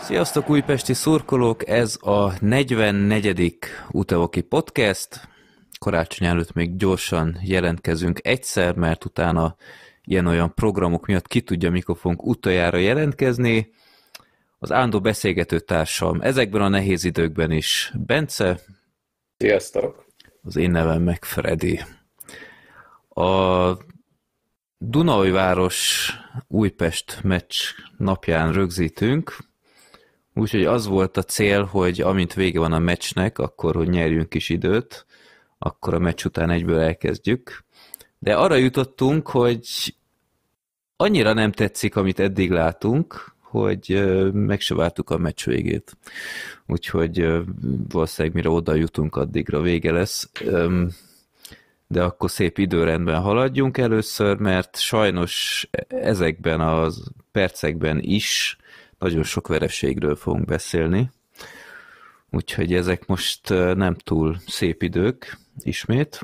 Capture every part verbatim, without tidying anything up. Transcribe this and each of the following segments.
Sziasztok újpesti szurkolók, ez a negyvennegyedik Utevoki Podcast. Karácsony előtt még gyorsan jelentkezünk egyszer, mert utána ilyen-olyan programok miatt ki tudja, mikor fogunk utoljára jelentkezni. Az állandó beszélgető társam ezekben a nehéz időkben is Bence. Sziasztok! Az én nevem meg Freddy. A Dunaújváros Újpest meccs napján rögzítünk, úgyhogy az volt a cél, hogy amint vége van a meccsnek, akkor, hogy nyerjünk is időt, akkor a meccs után egyből elkezdjük. De arra jutottunk, hogy annyira nem tetszik, amit eddig látunk, hogy meg se vártuk a meccs végét. Úgyhogy valószínűleg mire oda jutunk, addigra vége lesz. De akkor szép időrendben haladjunk először, mert sajnos ezekben a percekben is nagyon sok vereségről fogunk beszélni. Úgyhogy ezek most nem túl szép idők ismét.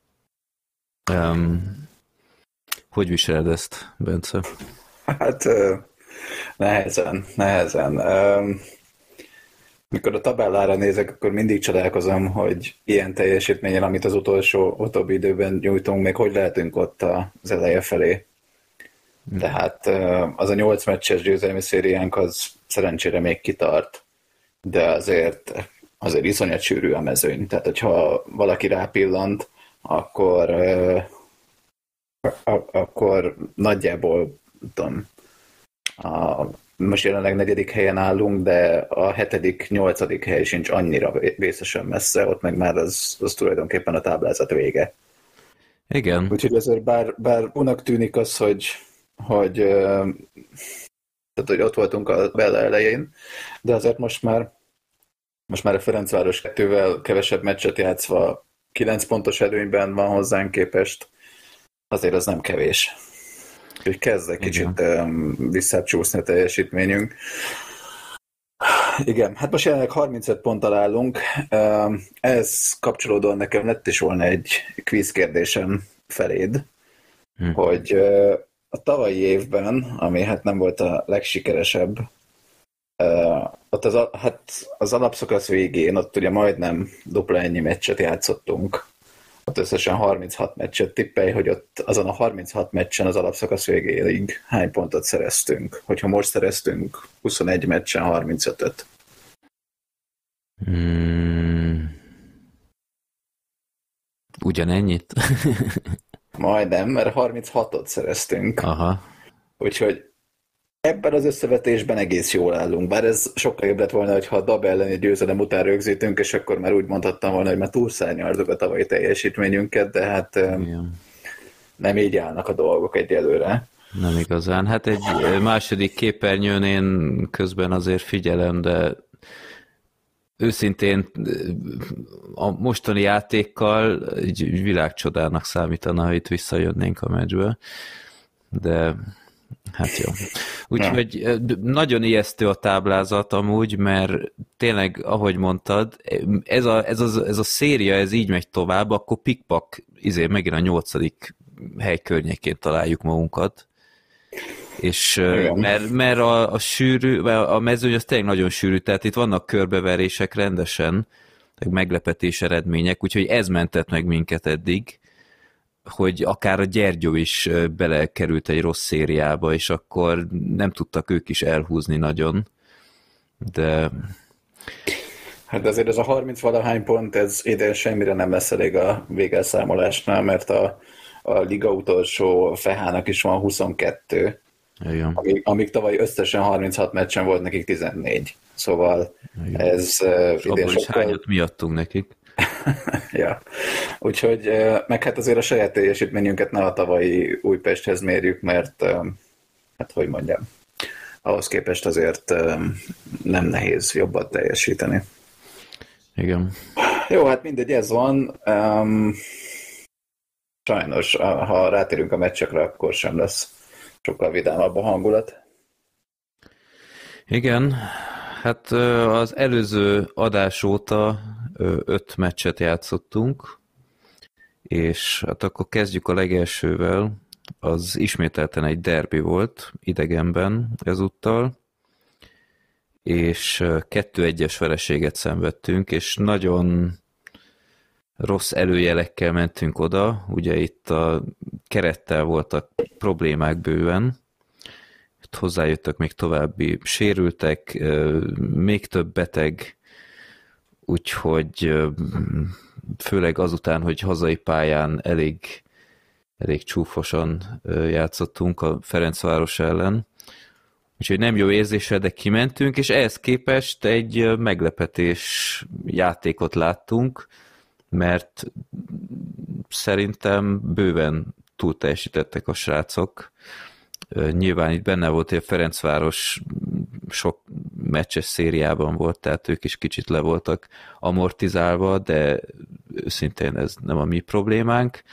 Um, hogy viseled ezt, Bence? Hát nehezen, nehezen. Um, mikor a tabellára nézek, akkor mindig csodálkozom, hogy ilyen teljesítményen, amit az utolsó, utóbbi időben nyújtunk, még hogy lehetünk ott az eleje felé. Tehát az a nyolc meccses győzelmi szériánk az szerencsére még kitart, de azért, azért iszonyat sűrű a mezőny. Tehát, hogyha valaki rápillant, akkor, akkor nagyjából, tudom, a, most jelenleg negyedik helyen állunk, de a hetedik, nyolcadik hely sincs annyira vészesen messze, ott meg már az, az tulajdonképpen a táblázat vége. Igen. Úgyhogy azért bár, bár unak tűnik az, hogy Hogy, tehát, hogy ott voltunk a Bella elején, de azért most már most már a Ferencváros kettővel kevesebb meccset játszva kilenc pontos előnyben van hozzánk képest, azért az nem kevés. Úgyhogy kezd egy kicsit um, visszácsúszni a teljesítményünk. Igen, hát most jelenleg harmincöt ponttal állunk. Ez kapcsolódóan nekem lett is volna egy kvíz kérdésem feléd, hm. hogy a tavalyi évben, ami hát nem volt a legsikeresebb, uh, ott az, hát az alapszakasz végén, ott ugye majdnem dupla ennyi meccset játszottunk. Ott összesen harminchat meccset tippelj, hogy ott azon a harminchat meccsen az alapszakasz végéig hány pontot szereztünk. Hogyha most szereztünk huszonegy meccsen harmincötöt. Hmm. Ugyanennyit? Majdnem, mert harminchatot szereztünk. Aha. Úgyhogy ebben az összevetésben egész jól állunk. Bár ez sokkal jobb lett volna, hogyha a dab elleni győzelem után rögzítünk, és akkor már úgy mondhattam volna, hogy már túlszárnyaltuk a tavalyi teljesítményünket, de hát igen, nem így állnak a dolgok egyelőre. Nem igazán. Hát egy második képernyőn én közben azért figyelem, de őszintén a mostani játékkal egy világcsodának számítana, ha itt visszajönnénk a meccsbe. De hát jó. Úgyhogy nagyon ijesztő a táblázat amúgy, mert tényleg, ahogy mondtad, ez a, ez a, ez a széria, ez így megy tovább, akkor pikpak, izé, megint a nyolcadik hely környékén találjuk magunkat. És mert, mert a, a sűrű, a mezőny az tényleg nagyon sűrű, tehát itt vannak körbeverések rendesen, meglepetés eredmények, úgyhogy ez mentett meg minket eddig, hogy akár a Gyergyó is belekerült egy rossz szériába, és akkor nem tudtak ők is elhúzni nagyon, de... Hát azért ez a harminc-valahány pont, ez ide semmire nem lesz elég a végelszámolásnál, mert a, a liga utolsó Fehának is van huszonkettő, amíg, amíg tavaly összesen harminchat meccsen volt nekik tizennégy. Szóval igen, ez uh, idén sokkal... is hányat miattunk nekik. Ja, úgyhogy meg hát azért a saját teljesítményünket ne a tavalyi Újpesthez mérjük, mert hát hogy mondjam, ahhoz képest azért nem nehéz jobban teljesíteni. Igen. Jó, hát mindegy, ez van. Um, sajnos, ha rátérünk a meccsekre, akkor sem lesz sokkal vidámabb a hangulat. Igen, hát az előző adás óta öt meccset játszottunk, és hát akkor kezdjük a legelsővel. Az ismételten egy derbi volt, idegenben ezúttal, és kettő egyes vereséget szenvedtünk, és nagyon rossz előjelekkel mentünk oda, ugye itt a kerettel voltak problémák bőven, itt hozzájöttek még további sérültek, még több beteg, úgyhogy főleg azután, hogy hazai pályán elég, elég csúfosan játszottunk a Ferencváros ellen, úgyhogy nem jó érzéssel, de kimentünk, és ehhez képest egy meglepetés játékot láttunk, mert szerintem bőven túl teljesítettek a srácok. Nyilván itt benne volt, hogy a Ferencváros sok meccses szériában volt, tehát ők is kicsit le voltak amortizálva, de őszintén ez nem a mi problémánk.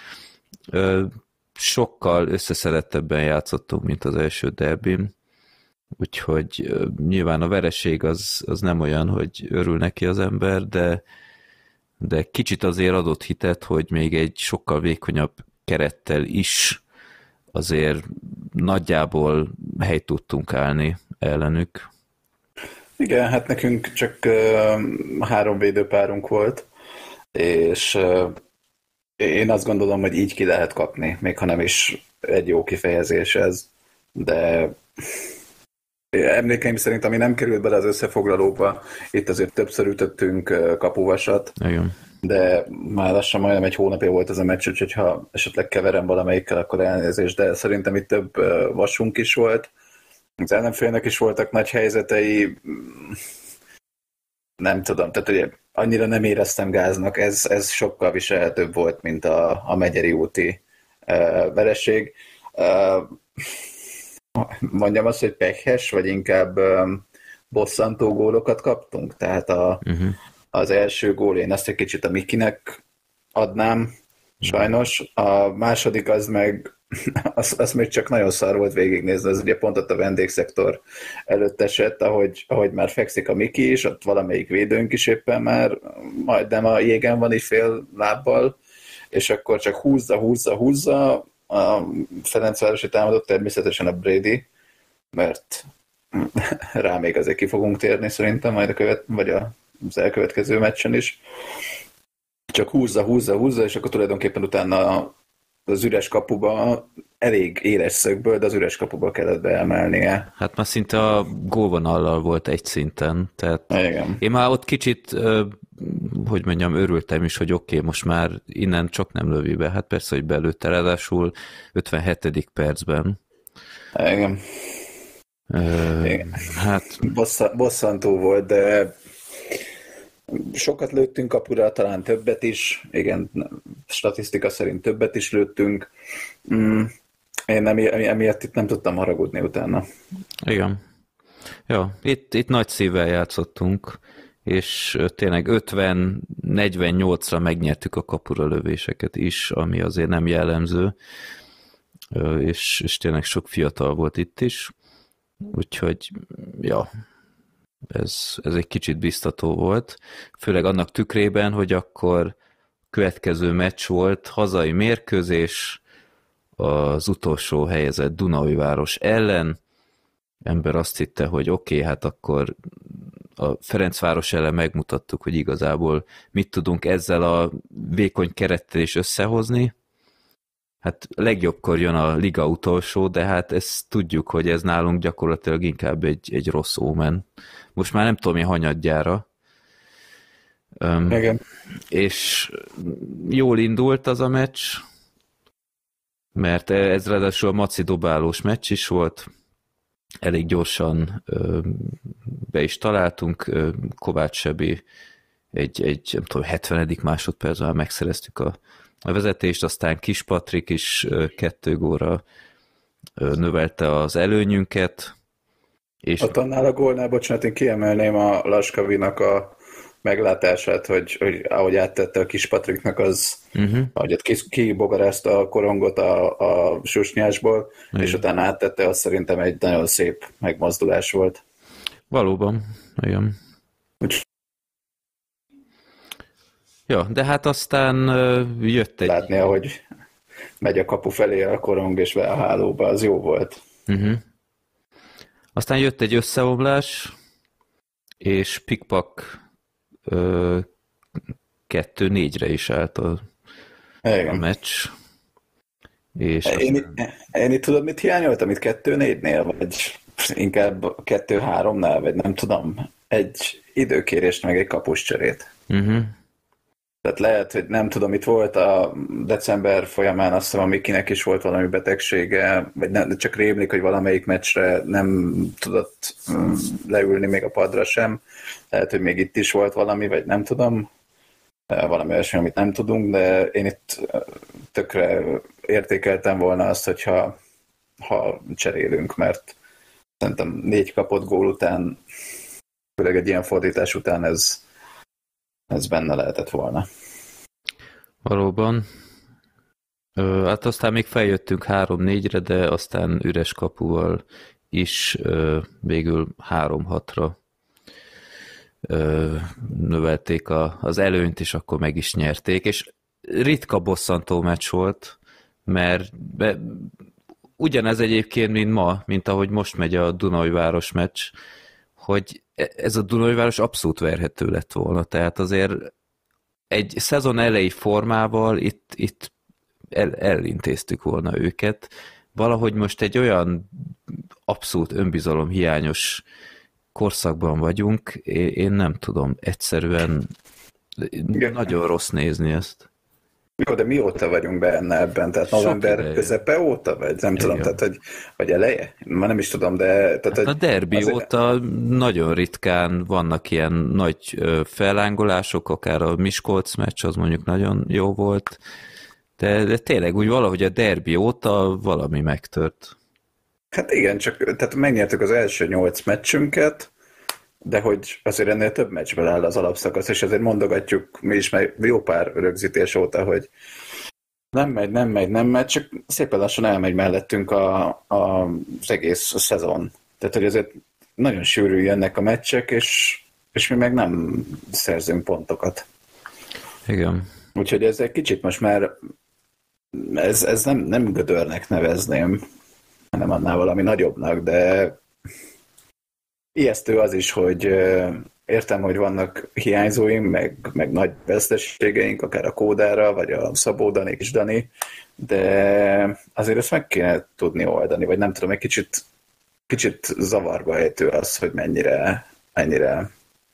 Sokkal összeszedettebben játszottunk, mint az első derbin, úgyhogy nyilván a vereség az, az nem olyan, hogy örül neki az ember, de, de kicsit azért adott hitet, hogy még egy sokkal vékonyabb kerettel is azért nagyjából helyt tudtunk állni ellenük. Igen, hát nekünk csak uh, három védőpárunk volt, és uh, én azt gondolom, hogy így ki lehet kapni, még ha nem is egy jó kifejezés ez, de emlékeim szerint, ami nem került bele az összefoglalóba, itt azért többször ütöttünk kapuvasat, igen. De már lassan majdnem egy hónapja volt ez a meccs, úgyhogy ha esetleg keverem valamelyikkel, akkor elnézést, de szerintem itt több vasunk is volt. Az ellenfélnek is voltak nagy helyzetei, nem tudom, tehát ugye annyira nem éreztem gáznak, ez, ez sokkal viselhetőbb volt, mint a, a Megyeri úti uh, vereség. Uh, mondjam azt, hogy pekhes, vagy inkább um, bosszantó gólokat kaptunk, tehát a uh-huh. Az első gól, én ezt egy kicsit a Mikinek adnám, sajnos. A második az meg, az, az még csak nagyon szar volt végignézni, az ugye pont ott a vendégszektor előtt esett, ahogy, ahogy már fekszik a Miki is, ott valamelyik védőnk is éppen már majdnem a jégen van így fél lábbal, és akkor csak húzza, húzza, húzza, a Ferencvárosi támadott természetesen a Brady, mert rá még azért ki fogunk térni szerintem, majd a követ, vagy a az elkövetkező meccsen is. Csak húzza, húzza, húzza, és akkor tulajdonképpen utána az üres kapuba elég éles szögből, de az üres kapuba kellett beemelnie. Hát már szinte a gólvonallal volt egy szinten. Tehát igen. Én már ott kicsit, hogy mondjam, örültem is, hogy oké, okay, most már innen csak nem lövi be. Hát persze, hogy belőtte, ráadásul ötvenhetedik percben. Igen. Ö, igen. Hát... Bossza, bosszantó volt, de sokat lőttünk kapura, talán többet is, igen, statisztika szerint többet is lőttünk. Mm, én emi, emiatt itt nem tudtam haragudni utána. Igen. Ja, itt, itt nagy szívvel játszottunk, és tényleg ötven negyvennyolcra megnyertük a kapura lövéseket is, ami azért nem jellemző, és, és tényleg sok fiatal volt itt is, úgyhogy, ja, Ez, ez egy kicsit biztató volt, főleg annak tükrében, hogy akkor következő meccs volt, hazai mérkőzés, az utolsó helyezett Dunaújváros ellen. Ember azt hitte, hogy oké, okay, hát akkor a Ferencváros ellen megmutattuk, hogy igazából mit tudunk ezzel a vékony kerettel is összehozni. Hát legjobbkor jön a liga utolsó, de hát ezt tudjuk, hogy ez nálunk gyakorlatilag inkább egy, egy rossz ómen. Most már nem tudom, mi hanyadjára. Um, Igen. És jól indult az a meccs, mert ez ráadásul a maci dobálós meccs is volt. Elég gyorsan um, be is találtunk. Um, Kovács Sebi egy, egy nem tudom, hetvenedik másodpercben megszereztük a a vezetést, aztán Kis Patrik is kettő góra növelte az előnyünket. És... Ott annál a gólnál, bocsánat, én kiemelném a Laskavinak a meglátását, hogy, hogy ahogy áttette a Kis Patriknak, az, uh-huh. ahogy ott kibogarázta a korongot a, a susnyásból, igen. És utána áttette, az szerintem egy nagyon szép megmozdulás volt. Valóban, igen. Úgy... Ja, de hát aztán uh, jött egy... Látni, ahogy megy a kapu felé a korong és be a hálóba, az jó volt. Uh-huh. Aztán jött egy összeomlás, és Pikpak kettő négyre is állt a, a meccs. És én, aztán... én itt tudod, mit hiányoltam itt kettő négynél, vagy inkább kettő háromnál, vagy nem tudom, egy időkérést, meg egy kapuscserét. Uh-huh. Tehát lehet, hogy nem tudom, itt volt a december folyamán, azt hiszem, amikinek is volt valami betegsége, vagy nem, csak rémlik, hogy valamelyik meccsre nem tudott leülni még a padra sem. Lehet, hogy még itt is volt valami, vagy nem tudom, valami olyasmi, amit nem tudunk, de én itt tökre értékeltem volna azt, hogyha ha cserélünk, mert szerintem négy kapott gól után, főleg egy ilyen fordítás után ez, ez benne lehetett volna. Valóban. Ö, hát aztán még feljöttünk három négyre, de aztán üres kapuval is ö, végül három hatra ö, növelték a, az előnyt, és akkor meg is nyerték, és ritka bosszantó meccs volt, mert be, ugyanez egyébként, mint ma, mint ahogy most megy a Dunajváros meccs, hogy ez a Dunajváros abszolút verhető lett volna, tehát azért egy szezon elejé formával itt, itt el, elintéztük volna őket. Valahogy most egy olyan abszolút önbizalom hiányos korszakban vagyunk, én nem tudom, egyszerűen igen. Nagyon rossz nézni ezt. Jó, de mióta vagyunk benne ebben? Tehát november közepe óta? Vagy nem igen. tudom, tehát hogy, hogy eleje? Már nem is tudom, de... Tehát, hát a derbi azért... óta nagyon ritkán vannak ilyen nagy fellángolások, akár a Miskolc meccs, az mondjuk nagyon jó volt, de, de tényleg úgy valahogy a derbi óta valami megtört. Hát igen, csak tehát megnyertük az első nyolc meccsünket, de hogy azért ennél több meccsből áll az alapszakasz, és azért mondogatjuk mi is meg jó pár rögzítés óta, hogy nem megy, nem megy, nem megy, csak szépen lassan elmegy mellettünk a, a, az egész szezon. Tehát, hogy azért nagyon sűrű jönnek a meccsek, és, és mi meg nem szerzünk pontokat. Igen. Úgyhogy ez egy kicsit most már ez, ez nem, nem gödörnek nevezném, hanem annál valami nagyobbnak, de ijesztő az is, hogy értem, hogy vannak hiányzóink, meg, meg nagy veszteségeink, akár a Kódára, vagy a Szabó Dani és Dani, de azért ezt meg kéne tudni oldani, vagy nem tudom, egy kicsit, kicsit zavarba ejtő az, hogy mennyire, mennyire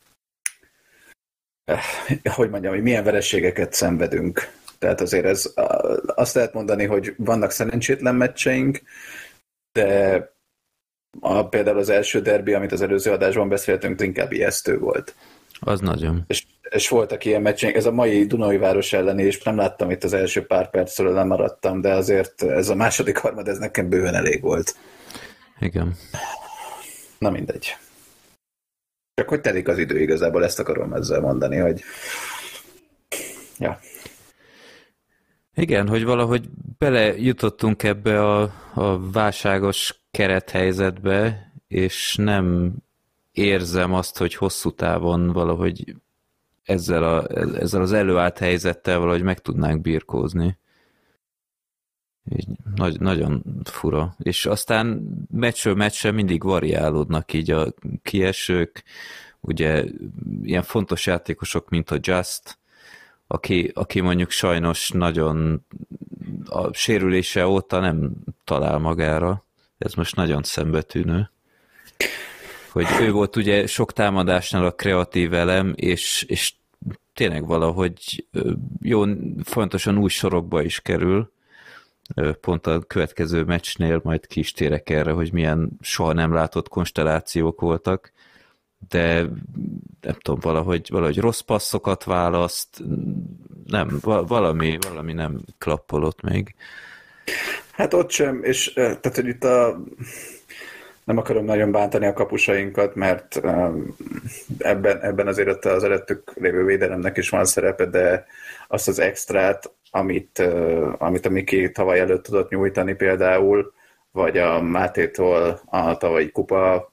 hogy mondjam, hogy milyen vereségeket szenvedünk. Tehát azért ez, azt lehet mondani, hogy vannak szerencsétlen meccseink, de a, például az első derbi, amit az előző adásban beszéltünk, inkább ijesztő volt. Az nagyon. És, és voltak ilyen meccseink, ez a mai Dunajváros elleni, és nem láttam itt az első pár percről, nem maradtam, de azért ez a második harmad, ez nekem bőven elég volt. Igen. Na mindegy. Csak hogy telik az idő igazából, ezt akarom ezzel mondani, hogy ja. Igen, hogy valahogy belejutottunk ebbe a, a válságos kerethelyzetbe, és nem érzem azt, hogy hosszú távon valahogy ezzel, a, ezzel az előállt helyzettel valahogy meg tudnánk birkózni. Így nagy, nagyon fura. És aztán meccsről meccsre mindig variálódnak így a kiesők, ugye ilyen fontos játékosok, mint a Just, aki, aki mondjuk sajnos nagyon a sérülése óta nem talál magára. Ez most nagyon szembetűnő. Hogy ő volt ugye sok támadásnál a kreatív elem, és, és tényleg valahogy jó, fontosan új sorokba is kerül. Pont a következő meccsnél majd ki is térek erre, hogy milyen soha nem látott konstellációk voltak, de nem tudom, valahogy, valahogy rossz passzokat választ, nem, valami, valami nem klappolott még. Hát ott sem, és tehát, hogy itt a nem akarom nagyon bántani a kapusainkat, mert ebben, ebben azért az előttük lévő védelemnek is van szerepe, de azt az extrát, amit, amit a Miki tavaly előtt tudott nyújtani például, vagy a Mátétól a tavalyi kupa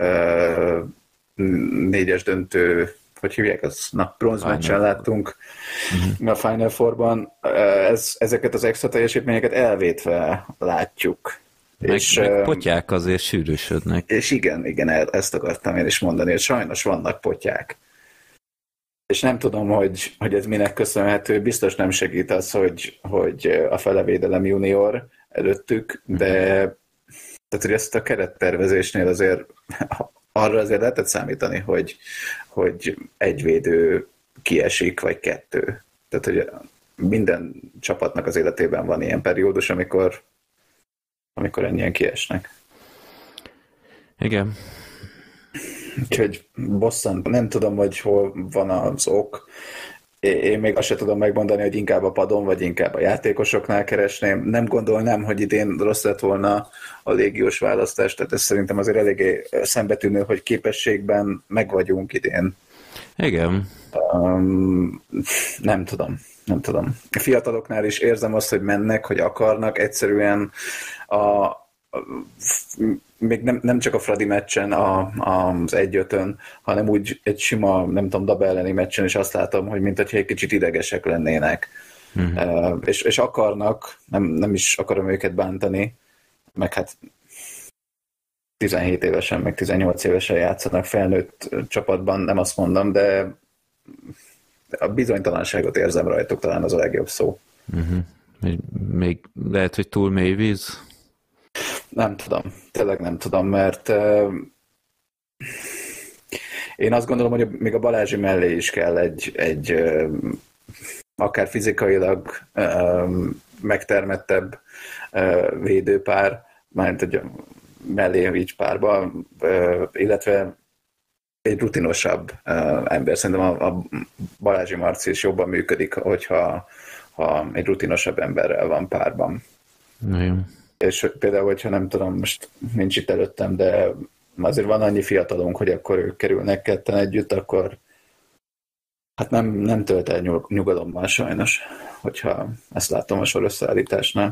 négyes döntő, hogy hívják, az, na, bronzmeccsen láttunk uh-huh. a Final Fourban, ez, ezeket az extra teljesítményeket elvétve látjuk. Meg, és, meg potyák azért sűrűsödnek. És igen, igen, ezt akartam én is mondani, hogy sajnos vannak potyák. És nem tudom, hogy, hogy ez minek köszönhető, biztos nem segít az, hogy, hogy a felevédelem junior előttük, de tehát, hogy ezt a kerettervezésnél azért arra azért lehetett számítani, hogy, hogy egy védő kiesik, vagy kettő. Tehát, hogy minden csapatnak az életében van ilyen periódus, amikor, amikor ennyien kiesnek. Igen. Úgyhogy bosszant, nem tudom, hogy hol van az ok. Én még azt sem tudom megmondani, hogy inkább a padon, vagy inkább a játékosoknál keresném. Nem gondolnám, hogy idén rossz lett volna a légiós választás, tehát ez szerintem azért eléggé szembetűnő, hogy képességben meg vagyunk idén. Igen. Um, nem tudom, nem tudom. A fiataloknál is érzem azt, hogy mennek, hogy akarnak, egyszerűen a, a még nem, nem csak a Fradi meccsen, a, az egy-ötön, hanem úgy egy sima, nem tudom, Daba elleni meccsen is azt látom, hogy mint hogyha egy kicsit idegesek lennének. Uh-huh. Uh, és, és akarnak, nem, nem is akarom őket bántani, meg hát tizenhét évesen, meg tizennyolc évesen játszanak felnőtt csapatban, nem azt mondom, de a bizonytalanságot érzem rajtuk, talán az a legjobb szó. Uh-huh. Még, még lehet, hogy túl mély víz? Nem tudom, tényleg nem tudom, mert uh, én azt gondolom, hogy még a Balázsi mellé is kell egy, egy uh, akár fizikailag uh, megtermettebb uh, védőpár, mármint egy mellé így párba, uh, illetve egy rutinosabb uh, ember. Szerintem a, a Balázsi Marci is jobban működik, hogyha ha egy rutinosabb emberrel van párban. Nagyon. És például, hogyha nem tudom, most nincs itt előttem, de azért van annyi fiatalunk, hogy akkor ők kerülnek ketten együtt, akkor hát nem, nem tölt el nyug, nyugalommal sajnos, hogyha ezt látom a sorösszeállításnál.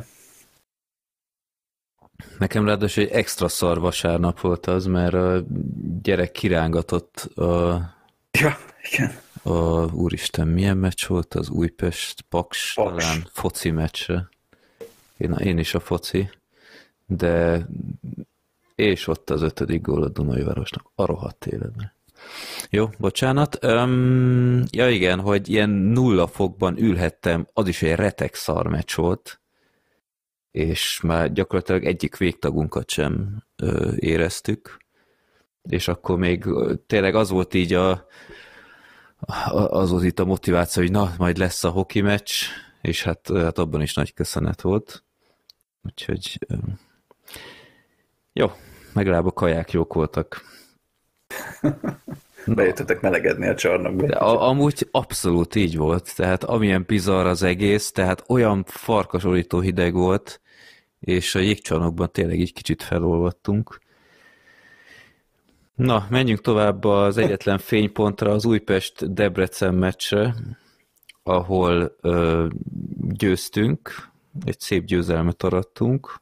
Nekem ráadásul egy extra szar vasárnap volt az, mert a gyerek kirángatott a... Ja, igen. A, úristen, milyen meccs volt az Újpest Paks, Paks. Talán foci meccsre. Én, én is a foci, de és ott az ötödik gól a Dunajvárosnak. A rohadt életben. Jó, bocsánat. Um, ja igen, hogy ilyen nulla fokban ülhettem, az is egy retek szar meccs volt, és már gyakorlatilag egyik végtagunkat sem ö, éreztük, és akkor még tényleg az volt így a, az volt itt a motiváció, hogy na, majd lesz a hoki meccs, és hát, hát abban is nagy köszönet volt. Úgyhogy jó, legalább a kaják jók voltak. Bejöttetek melegedni a csarnokba. De a, amúgy abszolút így volt, tehát amilyen bizarr az egész, tehát olyan farkasolító hideg volt, és a jégcsarnokban tényleg így kicsit felolvadtunk. Na, menjünk tovább az egyetlen fénypontra, az Újpest-Debrecen meccsre, ahol ö, győztünk, egy szép győzelmet arattunk,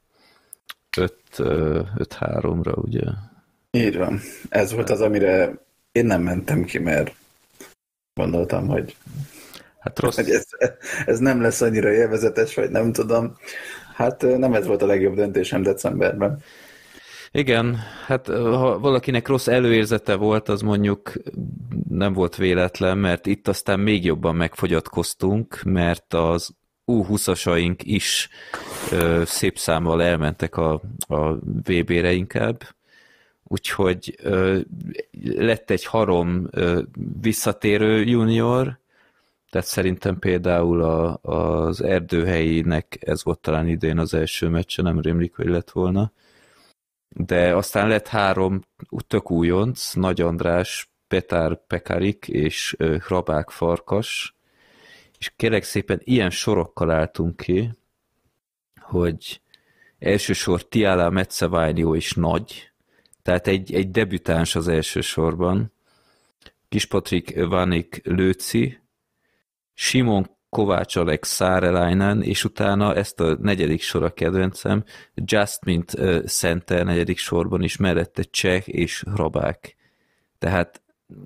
öt háromra, ugye? Így van. Ez volt az, amire én nem mentem ki, mert gondoltam, hogy, hát rossz. hogy ez, ez nem lesz annyira élvezetes, vagy nem tudom. Hát nem ez volt a legjobb döntésem decemberben. Igen, hát ha valakinek rossz előérzete volt, az mondjuk nem volt véletlen, mert itt aztán még jobban megfogyatkoztunk, mert az U húszasaink is ö, szép számmal elmentek a, a vé bé-re inkább, úgyhogy ö, lett egy harom ö, visszatérő junior, tehát szerintem például a, az Erdőhelyinek ez volt talán idén az első meccse, nem rémlik, hogy lett volna, de aztán lett három tök újonc, Nagy András, Petár Pekarik és ö, Hrabák Farkas, és kérlek szépen ilyen sorokkal álltunk ki, hogy elsősor Tiala Metszeványó is nagy, tehát egy, egy debütáns az első sorban, Kispatrik Vanik Lőci, Simon Kovács Alex Szárelainen, és utána ezt a negyedik sor a kedvencem, Just mint uh, Center negyedik sorban is, mellette Cseh és Hrabák. Tehát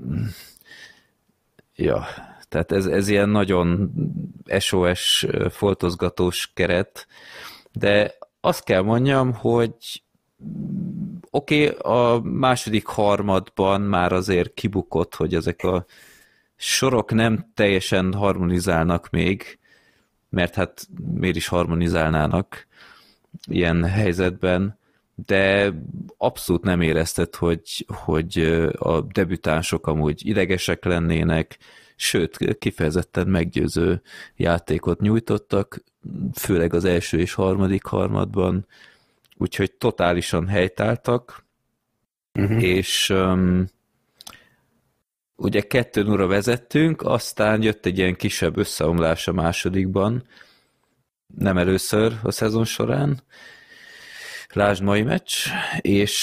ja, tehát ez, ez ilyen nagyon es o es foltozgatós keret, de azt kell mondjam, hogy oké, okay, a második harmadban már azért kibukott, hogy ezek a sorok nem teljesen harmonizálnak még, mert hát miért is harmonizálnának ilyen helyzetben, de abszolút nem érezted, hogy, hogy a debütánsok amúgy idegesek lennének, sőt, kifejezetten meggyőző játékot nyújtottak, főleg az első és harmadik harmadban, úgyhogy totálisan helytáltak, uh-huh. és um, ugye kettő nulla vezettünk, aztán jött egy ilyen kisebb összeomlás a másodikban, nem először a szezon során, lásd mai meccs, és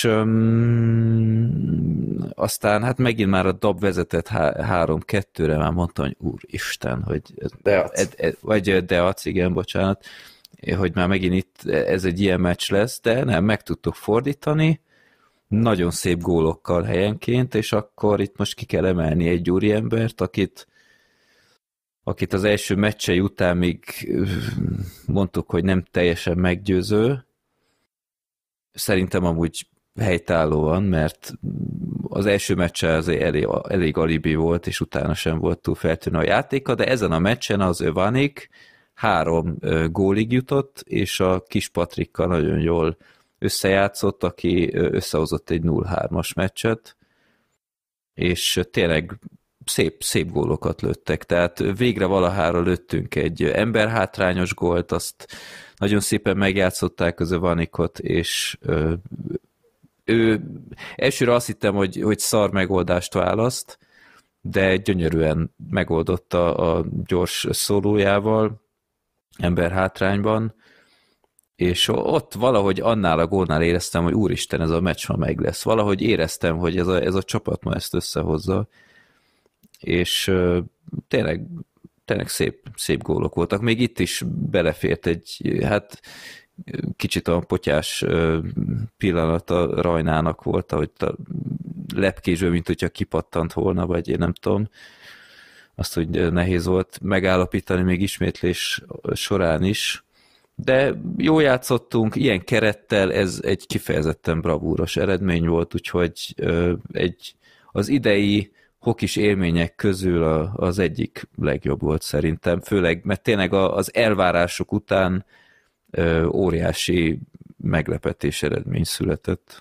um, aztán hát megint már a dab vezetett három kettőre, már mondtam, hogy úristen, hogy Deac. Ed, ed, vagy Deac, igen, bocsánat, hogy már megint itt ez egy ilyen meccs lesz, de nem, meg tudtuk fordítani, nagyon szép gólokkal helyenként, és akkor itt most ki kell emelni egy úriembert, akit akit az első meccsei után még mondtuk, hogy nem teljesen meggyőző. Szerintem amúgy helytállóan, mert az első meccse az elég, elég alibi volt, és utána sem volt túl feltűnő a játéka, de ezen a meccsen az Övanik három gólig jutott, és a kis Patrikkal nagyon jól összejátszott, aki összehozott egy nulla hármas meccset, és tényleg szép, szép gólokat lőttek, tehát végre valahára lőttünk egy emberhátrányos gólt, azt nagyon szépen megjátszották az Övanikot, és ö, ő elsőre azt hittem, hogy, hogy szar megoldást választ, de gyönyörűen megoldotta a gyors szólójával emberhátrányban, és ott valahogy annál a gólnál éreztem, hogy úristen, ez a meccs ma meg lesz. Valahogy éreztem, hogy ez a, ez a csapat ma ezt összehozza, és uh, tényleg, tényleg szép, szép gólok voltak. Még itt is belefért egy, hát kicsit olyan potyás uh, pillanat a Rajnának volt, ahogy a lepkésből, mint hogyha kipattant volna, vagy én nem tudom, azt, hogy nehéz volt megállapítani még ismétlés során is. De jó játszottunk, ilyen kerettel, ez egy kifejezetten bravúros eredmény volt, úgyhogy uh, egy, az idei hokis élmények közül a, az egyik legjobb volt szerintem, főleg, mert tényleg az elvárások után ö, óriási meglepetés eredmény született.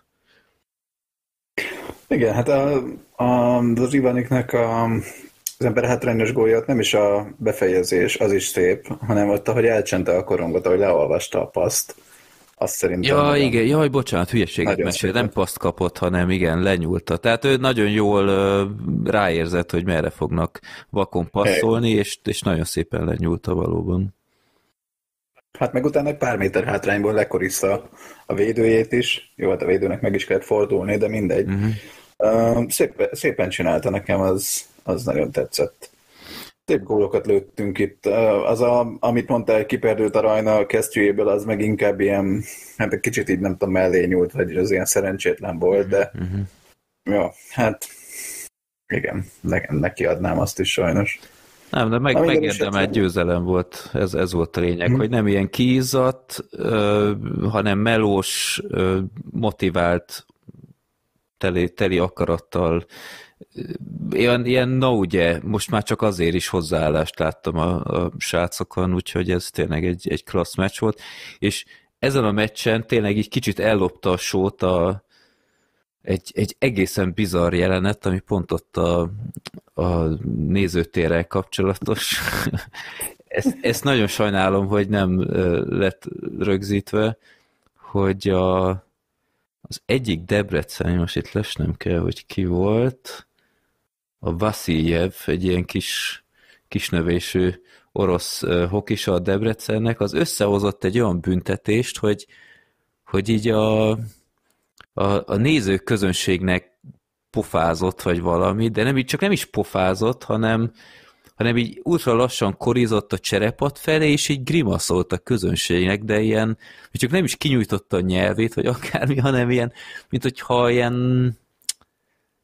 Igen, hát a, a, az Ivaniknek a, az ember hátrányos góljat nem is a befejezés, az is szép, hanem ott, ahogy elcsente a korongot, ahogy leolvasta a paszt. Azt szerintem... Ja, nagyon, igen, jaj, bocsánat, hülyeséget mesél, nem paszt kapott, hanem igen, lenyúlta. Tehát ő nagyon jól uh, ráérzett, hogy merre fognak vakon passzolni, és, és nagyon szépen lenyúlta valóban. Hát meg utána egy pár méter hátrányból lekorizta a védőjét is. Jó, hát a védőnek meg is kellett fordulni, de mindegy. Uh-huh. Uh, szép, szépen csinálta, nekem az, az nagyon tetszett. Szép gólokat lőttünk itt. Az, a, amit mondtál, kiperdült a Rajna a kesztyűjéből, az meg inkább ilyen, hát egy kicsit így nem tudom, mellé nyúlt, vagy az ilyen szerencsétlen volt, de uh-huh. ja, hát igen, ne, neki adnám azt is sajnos. Nem, de meg, megérdemelt győzelem volt, ez, ez volt a lényeg, uh-huh. hogy nem ilyen kiizzadt, uh, hanem melós, uh, motivált, teli, teli akarattal, Ilyen, ilyen na ugye, most már csak azért is hozzáállást láttam a, a srácokon, úgyhogy ez tényleg egy, egy klassz meccs volt, és ezen a meccsen tényleg így kicsit ellopta a sót a, egy, egy egészen bizarr jelenet, ami pont ott a, a nézőtérrel kapcsolatos. ezt, ezt nagyon sajnálom, hogy nem lett rögzítve, hogy a, az egyik Debrecen, most itt lesnem kell, hogy ki volt, a Vasiljev, egy ilyen kis, kisnövésű orosz uh, hokisa a Debrecennek, az összehozott egy olyan büntetést, hogy, hogy így a, a, a nézők közönségnek pofázott, vagy valami, de nem így csak nem is pofázott, hanem, hanem így ultra lassan korizott a cserepat felé, és így grimaszolt a közönségnek, de ilyen, hogy csak nem is kinyújtotta a nyelvét, vagy akármi, hanem ilyen, mint hogyha ilyen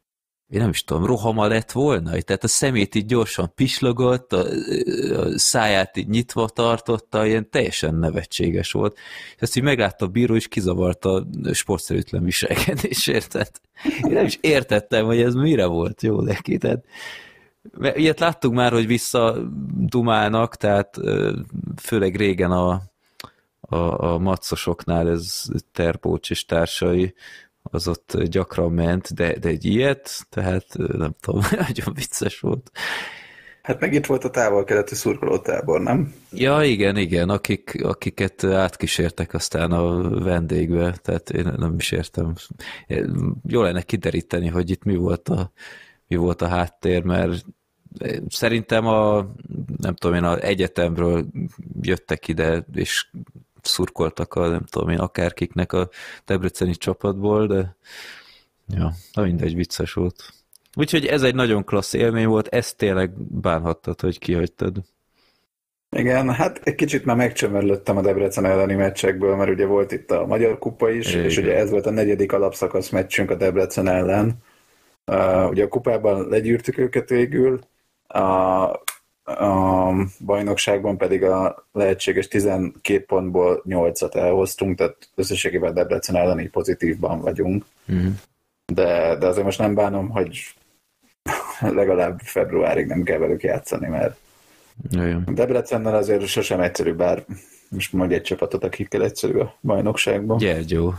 én nem is tudom, rohama lett volna, tehát a szemét így gyorsan pislogott, a, a száját így nyitva tartotta, ilyen teljesen nevetséges volt, és ezt így meglátta a bíró, és kizavarta a sportszerűtlen viselkedésért, tehát én nem is értettem, hogy ez mire volt jó neki, tehát ilyet láttuk már, hogy visszadumálnak, tehát főleg régen a, a, a macosoknál ez Terbócs és társai, az ott gyakran ment, de, de egy ilyet, tehát nem tudom, nagyon vicces volt. Hát meg itt volt a távol-keleti szurkolótábor, nem? Ja, igen, igen, akik, akiket átkísértek aztán a vendégbe, tehát én nem is értem. Jó lenne kideríteni, hogy itt mi volt a, mi volt a háttér, mert szerintem a, nem tudom én, az egyetemről jöttek ide, és szurkoltak a, nem tudom én, akárkiknek a debreceni csapatból, de ja, na mindegy, vicces volt. Úgyhogy ez egy nagyon klassz élmény volt, ezt tényleg bánhattad, hogy kihagytad. Igen, hát egy kicsit már megcsömörlöttem a Debrecen elleni meccsekből, mert ugye volt itt a Magyar Kupa is, igen. És ugye ez volt a negyedik alapszakasz meccsünk a Debrecen ellen. Uh, ugye a kupában legyűrtük őket végül, a, a bajnokságban pedig a lehetséges tizenkét pontból nyolcat elhoztunk, tehát összességében Debrecen ellen így pozitívban vagyunk. Uh-huh. De, de azért most nem bánom, hogy legalább februárig nem kell velük játszani, mert Jajjön. Debrecennel azért sosem egyszerű, bár most mondj egy csapatot, akikkel egyszerű a bajnokságban. Gyergyó.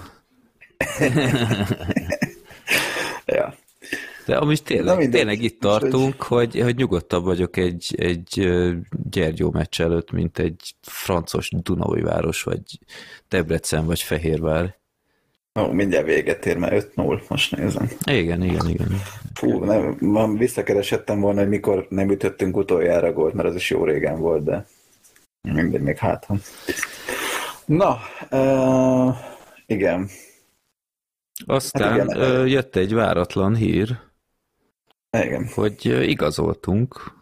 Ja. De amúgy tényleg, tényleg itt tartunk, hogy, hogy nyugodtabb vagyok egy, egy Gyergyó meccs előtt, mint egy francos Dunaújváros, vagy Debrecen, vagy Fehérvár. Ó, mindjárt véget ér, mert öt null, most nézem. Igen, igen, igen. Fú, nem, ma visszakeresettem volna, hogy mikor nem ütöttünk utoljára gólt, mert az is jó régen volt, de mindegy, még hátra. Na, uh, igen. Aztán hát igen, jött egy váratlan hír, igen. hogy igazoltunk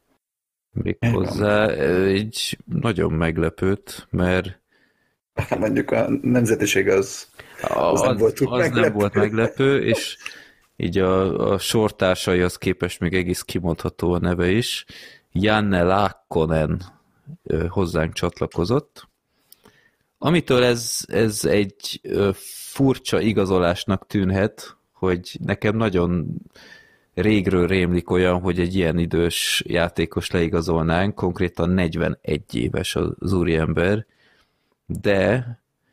méghozzá egy nagyon meglepőt, mert mondjuk a nemzetiség az, az, az, nem, volt az meglepő. nem volt meglepő, és így a, a sortársaihoz képest még egész kimondható a neve is. Janne Laakkonen hozzánk csatlakozott, amitől ez, ez egy furcsa igazolásnak tűnhet, hogy nekem nagyon régről rémlik olyan, hogy egy ilyen idős játékos leigazolnánk, konkrétan negyvenegy éves az úriember, de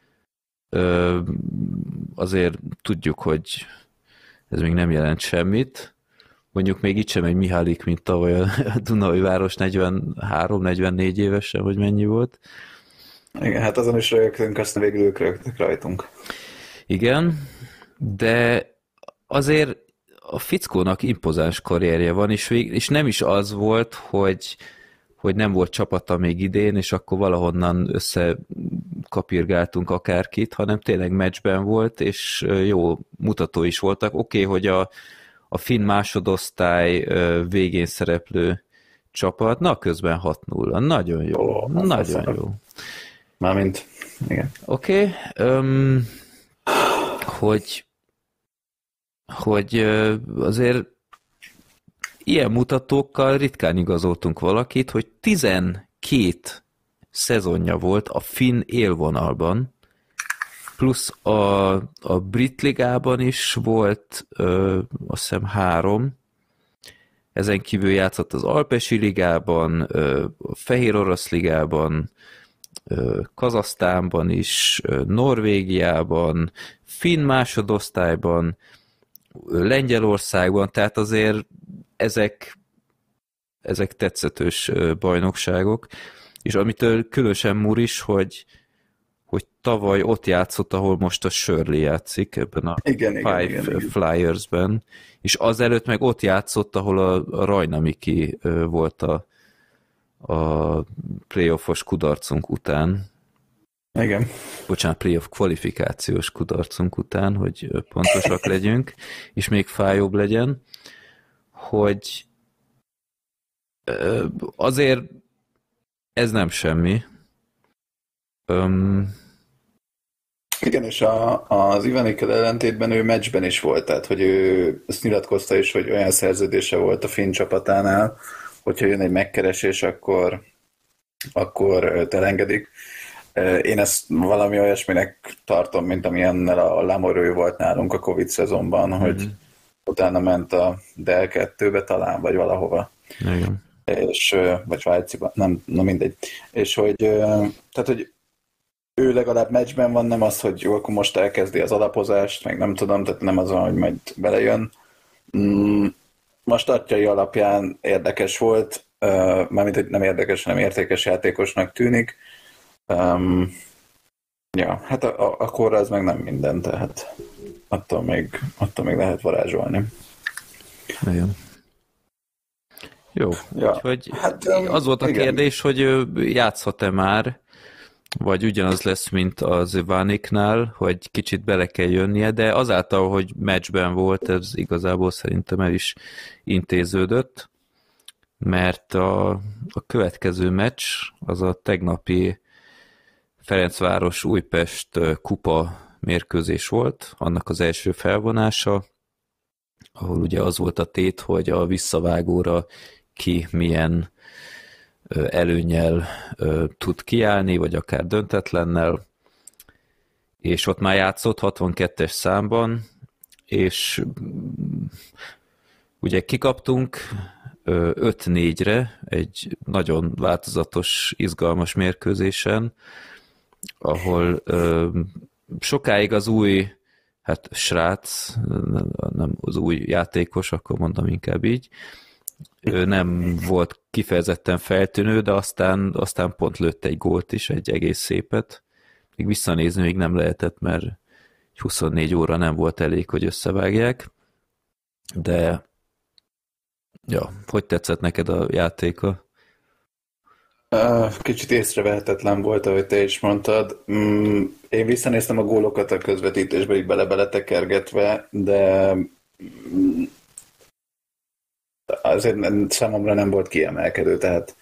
ö, azért tudjuk, hogy ez még nem jelent semmit. Mondjuk még itt sem egy Mihálik, mint tavaly a Dunaújváros negyvenhárom-negyvennégy évesen, hogy mennyi volt. Igen, hát azon is rögtünk, aztán végül ők rögtük rajtunk. Igen, de azért a fickónak impozáns karrierje van, és, vég, és nem is az volt, hogy, hogy nem volt csapata még idén, és akkor valahonnan összekapirgáltunk akárkit, hanem tényleg meccsben volt, és jó mutató is voltak. Oké, okay, hogy a, a finn másodosztály végén szereplő csapat, na közben hat nulla. Nagyon jó. Oh, nagyon jó. Mármint, igen. Oké, okay, um, hogy, hogy azért ilyen mutatókkal ritkán igazoltunk valakit, hogy tizenkét szezonja volt a finn élvonalban, plusz a, a brit ligában is volt ö, azt hiszem három, ezen kívül játszott az Alpesi ligában, ö, a Fehér Orosz ligában, ö, Kazahsztánban is, ö, Norvégiában, finn másodosztályban, Lengyelországban, tehát azért ezek, ezek tetszetős bajnokságok, és amitől különösen múr is, hogy, hogy tavaly ott játszott, ahol most a Shirley játszik, ebben a igen, Five igen, igen, Flyers-ben, és azelőtt meg ott játszott, ahol a, a Rajnamiki volt a, a playoffos kudarcunk után. Igen. Bocsánat, playoff kvalifikációs kudarcunk után, hogy pontosak legyünk, és még fájóbb legyen, hogy azért ez nem semmi. Öm, Igen, és a, az Ivanikkel ellentétben ő meccsben is volt, tehát hogy ő ezt nyilatkozta is, hogy olyan szerződése volt a finn csapatánál, hogyha jön egy megkeresés, akkor, akkor őt elengedik. Én ezt valami olyasminek tartom, mint amilyennel a Lamorő volt nálunk a Covid szezonban, mm-hmm. hogy utána ment a dé kettőbe talán, vagy valahova. Igen. És, vagy Svájciban, nem, na mindegy. És hogy, tehát, hogy ő legalább meccsben van, nem az, hogy jó, akkor most elkezdi az alapozást, meg nem tudom, tehát nem az, hogy majd belejön. Most statjai alapján érdekes volt, mármint, hogy nem érdekes, hanem értékes játékosnak tűnik. Um, ja, hát a, a, a korra az meg nem minden, tehát attól még, attól még lehet varázsolni. Igen. Jó, ja. úgyhogy hát, az volt a igen. kérdés, hogy játszhat-e már, vagy ugyanaz lesz, mint az Ivaniknál, hogy kicsit bele kell jönnie, de azáltal, hogy meccsben volt, ez igazából szerintem el is intéződött, mert a, a következő meccs, az a tegnapi Ferencváros-Újpest kupa mérkőzés volt, annak az első felvonása, ahol ugye az volt a tét, hogy a visszavágóra ki milyen előnnyel tud kiállni, vagy akár döntetlennel, és ott már játszott hatvankettes számban, és ugye kikaptunk öt négyre egy nagyon változatos, izgalmas mérkőzésen, ahol sokáig az új, hát srác, nem az új játékos, akkor mondom inkább így, ő nem volt kifejezetten feltűnő, de aztán, aztán pont lőtt egy gólt is, egy egész szépet. Még visszanézni még nem lehetett, mert huszonnégy óra nem volt elég, hogy összevágják. De ja, hogy tetszett neked a játéka? Kicsit észrevehetetlen volt, ahogy te is mondtad. Én visszanéztem a gólokat a közvetítésbe, így bele-bele tekergetve, de azért számomra nem volt kiemelkedő, tehát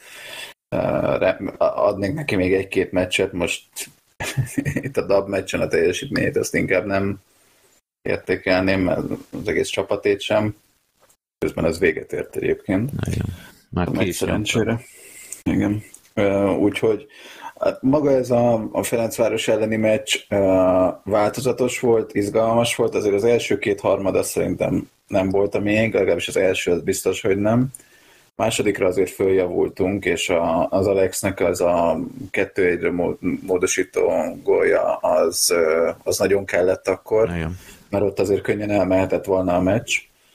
adnék neki még egy-két meccset, most itt a dab meccsen a teljesítményét, azt inkább nem értékelném, mert az egész csapatét sem. Közben ez véget ért egyébként. Igen. Már ki is szerencsére. Igen. Úgyhogy maga ez a, a Ferencváros elleni meccs változatos volt, izgalmas volt, azért az első két harmada szerintem nem volt a miénk, legalábbis az első az biztos, hogy nem. Másodikra azért följavultunk, és a, az Alexnek az a kettő egyre módosító gólja az, az nagyon kellett akkor, igen. Mert ott azért könnyen elmehetett volna a meccs.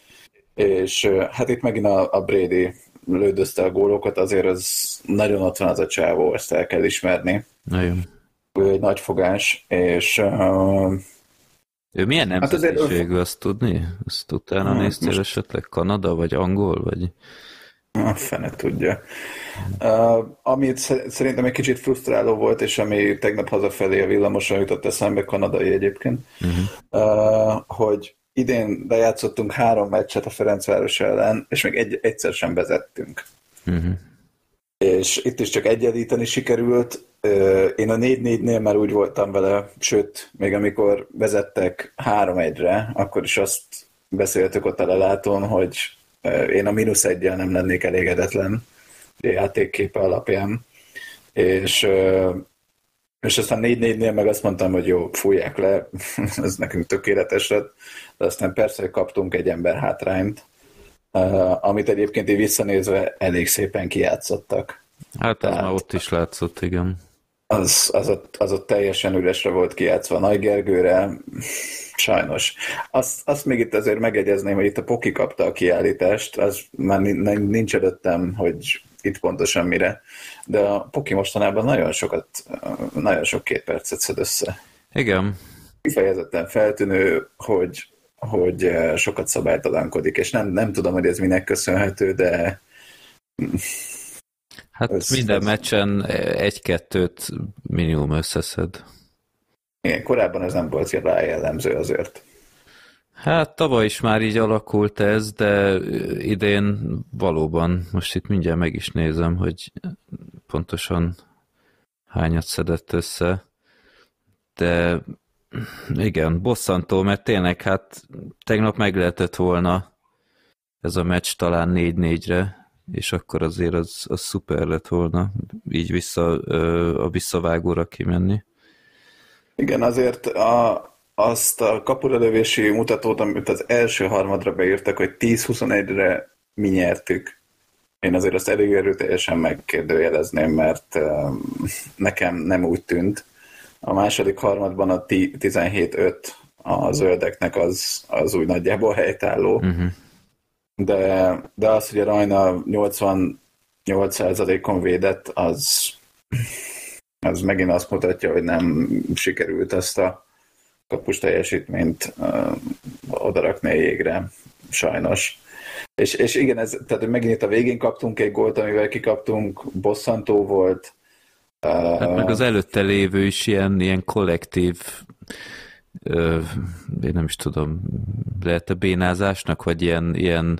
És hát itt megint a, a Brady lődözte a gólokat, azért az nagyon ott van az a csávó, ezt el kell ismerni. Nagyon. Ő egy nagy fogás, és uh, ő milyen nemzetiségű, hát azt tudni? Azt utána néztél most... esetleg Kanada, vagy angol, vagy... A fene tudja. Uh, amit szerintem egy kicsit frusztráló volt, és ami tegnap hazafelé a villamoson jutott eszembe, kanadai egyébként, uh-huh. uh, hogy idén lejátszottunk három meccset a Ferencváros ellen, és még egy, egyszer sem vezettünk. Uh-huh. És itt is csak egyenlíteni sikerült. Én a négy négynél már úgy voltam vele, sőt, még amikor vezettek három egyre, akkor is azt beszéltük ott a lelátón, hogy én a mínusz eggyel nem lennék elégedetlen játékképe alapján. És, és aztán négy négynél meg azt mondtam, hogy jó, fújják le, ez nekünk tökéletes lett, de aztán persze kaptunk egy ember hátrányt, amit egyébként így visszanézve elég szépen kijátszottak. Hát az már ott is látszott, igen. Az, az, ott, az ott teljesen üresre volt kijátszva Nagy Gergőre, sajnos. Azt, azt még itt azért megegyezném, hogy itt a Poki kapta a kiállítást, az már nincs előttem, hogy itt pontosan mire, de a Poki mostanában nagyon sokat, nagyon sok két percet szed össze. Igen. Kifejezetten feltűnő, hogy, hogy sokat szabálytalankodik, és nem, nem tudom, hogy ez minek köszönhető, de... Hát ez, minden ez... meccsen egy-kettőt minimum összeszed. Igen, korábban ez nem volt rá jellemző azért. Hát tavaly is már így alakult ez, de idén valóban, most itt mindjárt meg is nézem, hogy pontosan hányat szedett össze, de Igen, bosszantó, mert tényleg hát tegnap meg lehetett volna ez a meccs talán négy négyre, és akkor azért az, az szuper lett volna, így vissza, a visszavágóra kimenni. Igen, azért a, azt a kapuralövési mutatót, amit az első harmadra beírtak, hogy tíz huszonegyre mi nyertük. Én azért azt elég erőteljesen megkérdőjelezném, mert nekem nem úgy tűnt. A második harmadban a tizenhét öt a zöldeknek az, az úgy nagyjából helytálló. Uh-huh. De, de az, hogy a Rajna nyolcvannyolc százalékon védett, az, az megint azt mutatja, hogy nem sikerült ezt a kapus teljesítményt uh, odarakni a jégre, sajnos. És, és igen, ez, tehát megint itt a végén kaptunk egy gólt, amivel kikaptunk, bosszantó volt. Uh, hát meg az előtte lévő is ilyen, ilyen kollektív, uh, én nem is tudom, lehet a bénázásnak, vagy ilyen, ilyen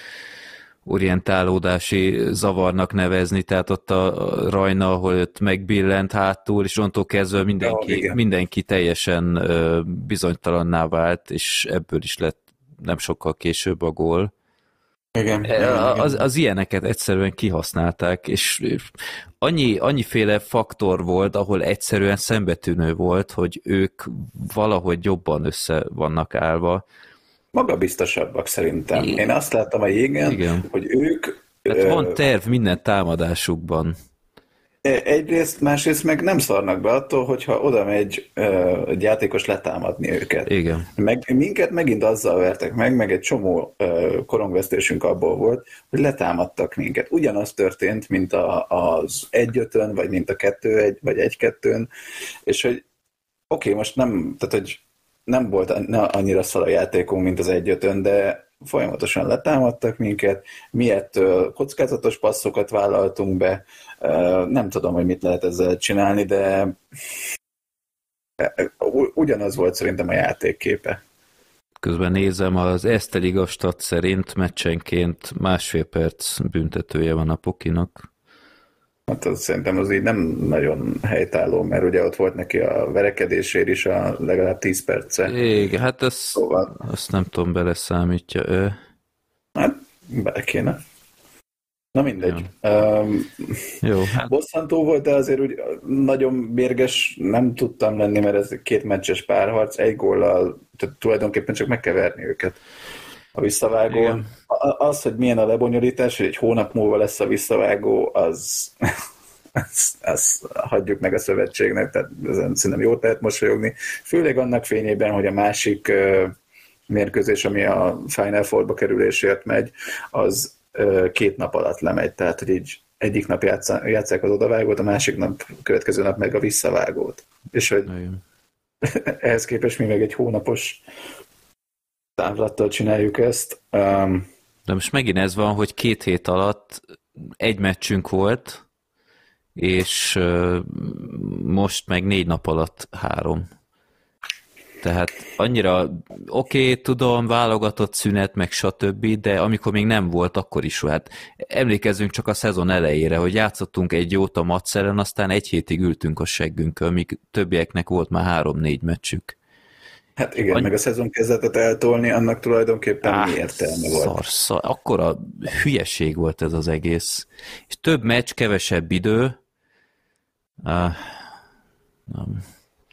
orientálódási zavarnak nevezni, tehát ott a Rajna, ahol ott megbillent hátul, és onnantól kezdve mindenki, oh, mindenki teljesen uh, bizonytalanná vált, és ebből is lett nem sokkal később a gól. Igen, igen, az, az ilyeneket egyszerűen kihasználták, és annyi, annyiféle faktor volt, ahol egyszerűen szembetűnő volt, hogy ők valahogy jobban össze vannak állva. Magabiztosabbak szerintem. Én azt láttam a jégen, igen. hogy ők... Tehát van terv minden támadásukban. Egyrészt, másrészt meg nem szarnak be attól, hogyha oda megy uh, egy játékos letámadni őket. Igen. Meg, minket megint azzal vertek meg, meg egy csomó uh, korongvesztésünk abból volt, hogy letámadtak minket. Ugyanaz történt, mint a, az egy ötön, vagy mint a kettő egy, vagy egy kettőn, és hogy oké, okay, most nem, tehát hogy nem volt annyira szar a játékunk, mint az egy ötön, de folyamatosan letámadtak minket, mi ettől kockázatos passzokat vállaltunk be, nem tudom, hogy mit lehet ezzel csinálni, de ugyanaz volt szerintem a játékképe. Közben nézem, az Eszteliga stat szerint meccsenként másfél perc büntetője van a Pokinak. Hát az, szerintem az így nem nagyon helytálló, mert ugye ott volt neki a verekedésért is a legalább tíz perce. Igen, hát ezt, szóval... azt nem tudom, beleszámítja ő. Hát bele kéne. Na mindegy. Um, Jó, hát... Bosszantó volt, de azért úgy nagyon mérges nem tudtam lenni, mert ez két meccses párharc, egy góllal, tehát tulajdonképpen csak meg kell verni őket a visszavágón. Az, hogy milyen a lebonyolítás, hogy egy hónap múlva lesz a visszavágó, az, az, az hagyjuk meg a szövetségnek, tehát ezen szerintem jó lehet mosolyogni. Főleg annak fényében, hogy a másik uh, mérkőzés, ami a Final Fourba kerülésért megy, az uh, két nap alatt lemegy, tehát hogy így egyik nap játszá, játszák az odavágót, a másik nap, következő nap meg a visszavágót. És hogy ehhez képest mi meg egy hónapos távlattal csináljuk ezt. Um, De most megint ez van, hogy két hét alatt egy meccsünk volt, és uh, most meg négy nap alatt három. Tehát annyira oké, okay, tudom, válogatott szünet, meg stb., de amikor még nem volt, akkor is. Hát emlékezzünk csak a szezon elejére, hogy játszottunk egy jót a Maccelen, aztán egy hétig ültünk a seggünkön, míg többieknek volt már három-négy meccsük. Hát igen, Any... meg a szezon kezdetet eltolni, annak tulajdonképpen ah, mi értelme volt. Szar, szar. Akkora hülyeség volt ez az egész. És több meccs, kevesebb idő. Ah, nem.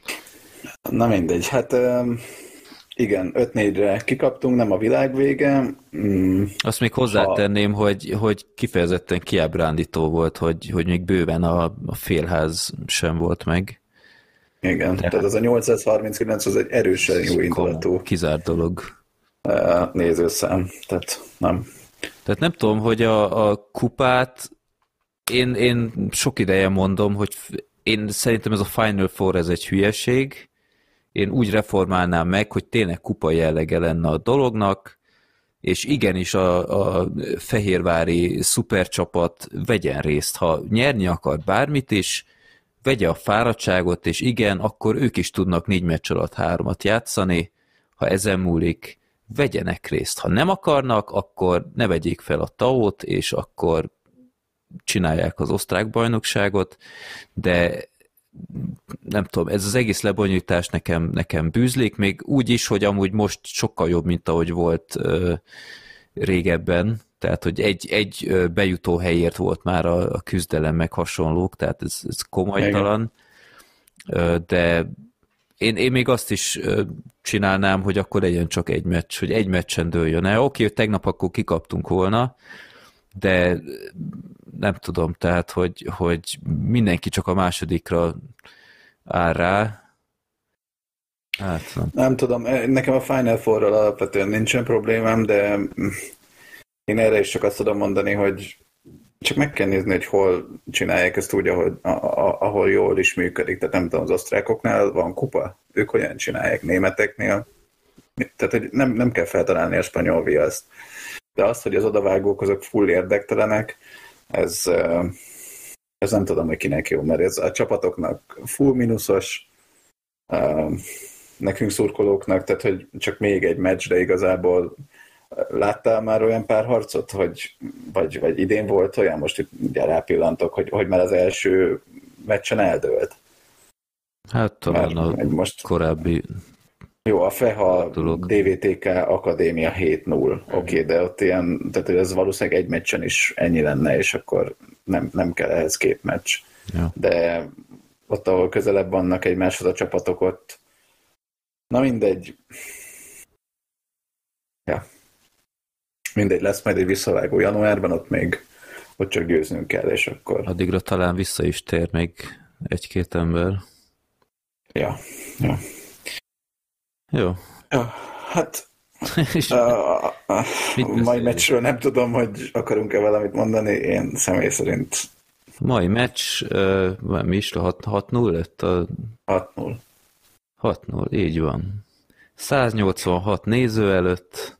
Na mindegy, hát igen, öt négyre kikaptunk, nem a világ vége. Mm, Azt még hozzátenném, ha... hogy, hogy kifejezetten kiábrándító volt, hogy, hogy még bőven a, a félház sem volt meg. Igen, tehát, tehát az a nyolcszázharminckilenc az egy erősen jó indulatú. Kizárt dolog. Nézőszám, tehát nem. Tehát nem tudom, hogy a, a kupát én, én sok ideje mondom, hogy én szerintem ez a Final Four ez egy hülyeség. Én úgy reformálnám meg, hogy tényleg kupa jellege lenne a dolognak, és igenis a, a fehérvári szupercsapat vegyen részt. Ha nyerni akar bármit is, vegye a fáradtságot, és igen, akkor ők is tudnak négy meccs alatt háromat játszani. Ha ezen múlik, vegyenek részt. Ha nem akarnak, akkor ne vegyék fel a tauot, és akkor csinálják az osztrák bajnokságot, de nem tudom, ez az egész lebonyolítás nekem, nekem bűzlik, még úgy is, hogy amúgy most sokkal jobb, mint ahogy volt ö, régebben, tehát, hogy egy, egy bejutó helyért volt már a, a küzdelem, meg hasonlók, tehát ez, ez komolytalan, ö, de én, én még azt is csinálnám, hogy akkor legyen csak egy meccs, hogy egy meccsen dőljön el. Oké, hogy tegnap akkor kikaptunk volna, de nem tudom, tehát, hogy, hogy mindenki csak a másodikra áll rá. Hát, nem. nem tudom, nekem a Final Four-ral alapvetően nincsen problémám, de én erre is csak azt tudom mondani, hogy csak meg kell nézni, hogy hol csinálják ezt úgy, ahol, ahol jól is működik. Tehát nem tudom, az osztrákoknál van kupa? Ők hogyan csinálják? Németeknél? Tehát hogy nem, nem kell feltalálni a spanyol viaszt. De azt, hogy az odavágók azok full érdektelenek, ez, ez nem tudom, hogy kinek jó, mert ez a csapatoknak full mínuszos, nekünk szurkolóknak, tehát hogy csak még egy meccs, de igazából láttál már olyan pár harcot, hogy, vagy, vagy idén volt olyan, most itt ugye rápillantok, hogy, hogy már az első meccsen eldőlt? Hát talán a most... korábbi... Jó, a FEHA dé vé té ká Akadémia hét null, oké, okay, de ott ilyen, tehát ez valószínűleg egy meccsen is ennyi lenne, és akkor nem, nem kell ehhez két meccs. Ja. De ott, ahol közelebb vannak egymáshoz a csapatok, ott na mindegy. Ja. Mindegy, lesz majd egy visszavágó januárban, ott még ott csak győznünk kell, és akkor... Addigra talán vissza is tér még egy-két ember. Ja, ja. Jó. Ja, hát a, a, a mai meccsről nem tudom, hogy akarunk-e valamit mondani, én személy szerint... Mai meccs, uh, mi is hat null lett? A... hat null. hat null, így van. száznyolcvanhat néző előtt.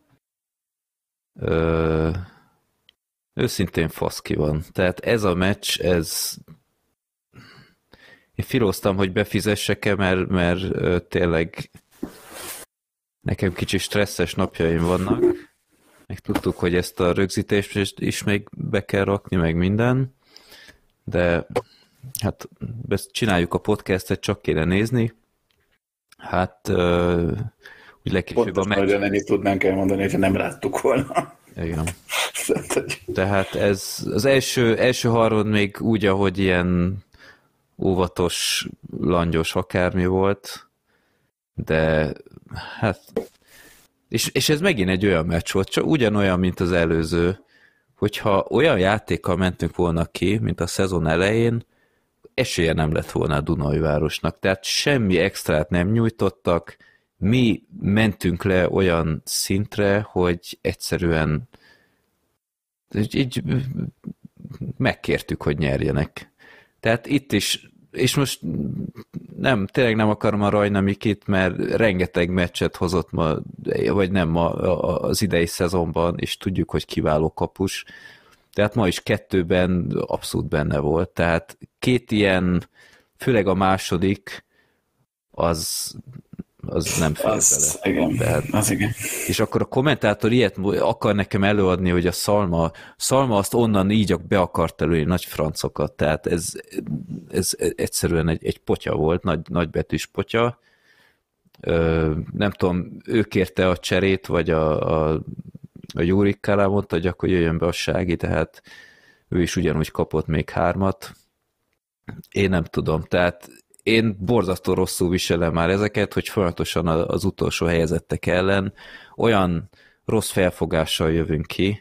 Ö, őszintén faszki van. Tehát ez a meccs, ez én filóztam, hogy befizessek-e, mert, mert ö, tényleg nekem kicsi stresszes napjaim vannak. Meg tudtuk, hogy ezt a rögzítést is még be kell rakni, meg minden. De hát csináljuk a podcastet, csak kéne nézni. Hát ö, úgy legkésőbb a meccs... Pontosan, ennyit tudnánk elmondani, hogyha nem láttuk volna. Igen. Tehát ez az első, első harmad még úgy, ahogy ilyen óvatos, langyos akármi volt, de hát és, és ez megint egy olyan meccs volt, csak ugyanolyan, mint az előző, hogyha olyan játékkal mentünk volna ki, mint a szezon elején, esélye nem lett volna a Dunaújvárosnak, tehát semmi extrát nem nyújtottak, mi mentünk le olyan szintre, hogy egyszerűen így, így megkértük, hogy nyerjenek. Tehát itt is, és most nem, tényleg nem akarom a Rajna Mikit, mert rengeteg meccset hozott ma, vagy nem ma az idei szezonban, és tudjuk, hogy kiváló kapus. Tehát ma is kettőben abszolút benne volt. Tehát két ilyen, főleg a második, az, az nem fér az, bele. Igen, Tehát, az igen. És akkor a kommentátor ilyet akar nekem előadni, hogy a Szalma, Szalma azt onnan így be akart előni nagy francokat. Tehát ez, ez egyszerűen egy, egy potya volt, nagy, nagybetűs potya. Ö, nem tudom, ő kérte a cserét, vagy a, a a Júrikkára mondta, hogy akkor jöjjön be a Sági, tehát ő is ugyanúgy kapott még hármat. Én nem tudom, tehát én borzasztó rosszul viselem már ezeket, hogy folyamatosan az utolsó helyezettek ellen olyan rossz felfogással jövünk ki,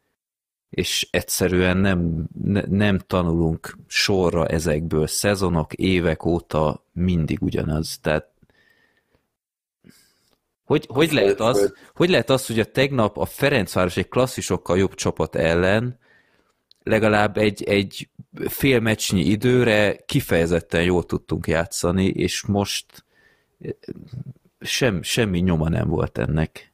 és egyszerűen nem, ne, nem tanulunk sorra ezekből. Szezonok, évek óta mindig ugyanaz. Tehát Hogy, hogy, lehet az, hogy lehet az, hogy a tegnap a Ferencváros egy klasszisokkal jobb csapat ellen legalább egy, egy fél meccsnyi időre kifejezetten jól tudtunk játszani, és most sem, semmi nyoma nem volt ennek.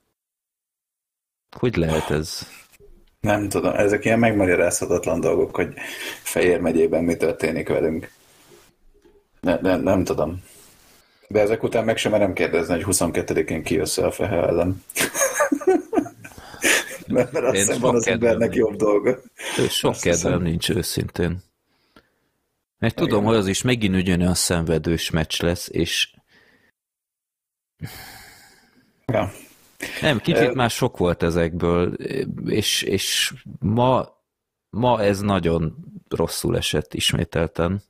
Hogy lehet ez? Nem tudom, ezek ilyen megmagyarázhatatlan dolgok, hogy Fejér megyében mi történik velünk. Ne, ne, nem tudom. De ezek után meg sem merem kérdezni, hogy huszonkettedikén ki össze a Fehe ellen. mert mert azt hiszem van az embernek jobb dolga. Sok kedvem nincs őszintén. Mert tudom, igen, hogy az is megint ugyanolyan szenvedős meccs lesz, és ja. Nem, kicsit már sok volt ezekből, és, és ma, ma ez nagyon rosszul esett ismételten.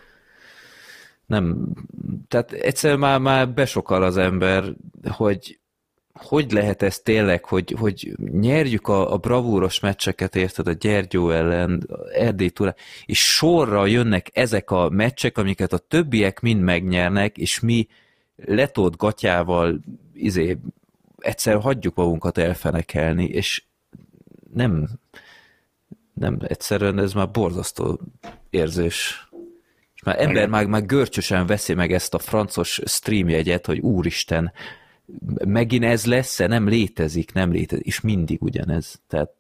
Nem, tehát egyszer már, már besokal az ember, hogy hogy lehet ez tényleg, hogy, hogy nyerjük a, a bravúros meccseket, érted, a Gyergyó ellen, Erdély túl, és sorra jönnek ezek a meccsek, amiket a többiek mind megnyernek, és mi letolt gatyával izé, egyszer hagyjuk magunkat elfenekelni, és nem, nem, egyszerűen ez már borzasztó érzés. És már ember már, már görcsösen veszi meg ezt a francos streamjegyet, hogy úristen, megint ez lesz-e? Nem létezik, nem létezik, és mindig ugyanez. Tehát...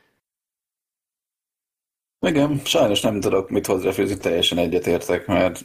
Igen, sajnos nem tudok mit hozzáfűzni, teljesen egyetértek, mert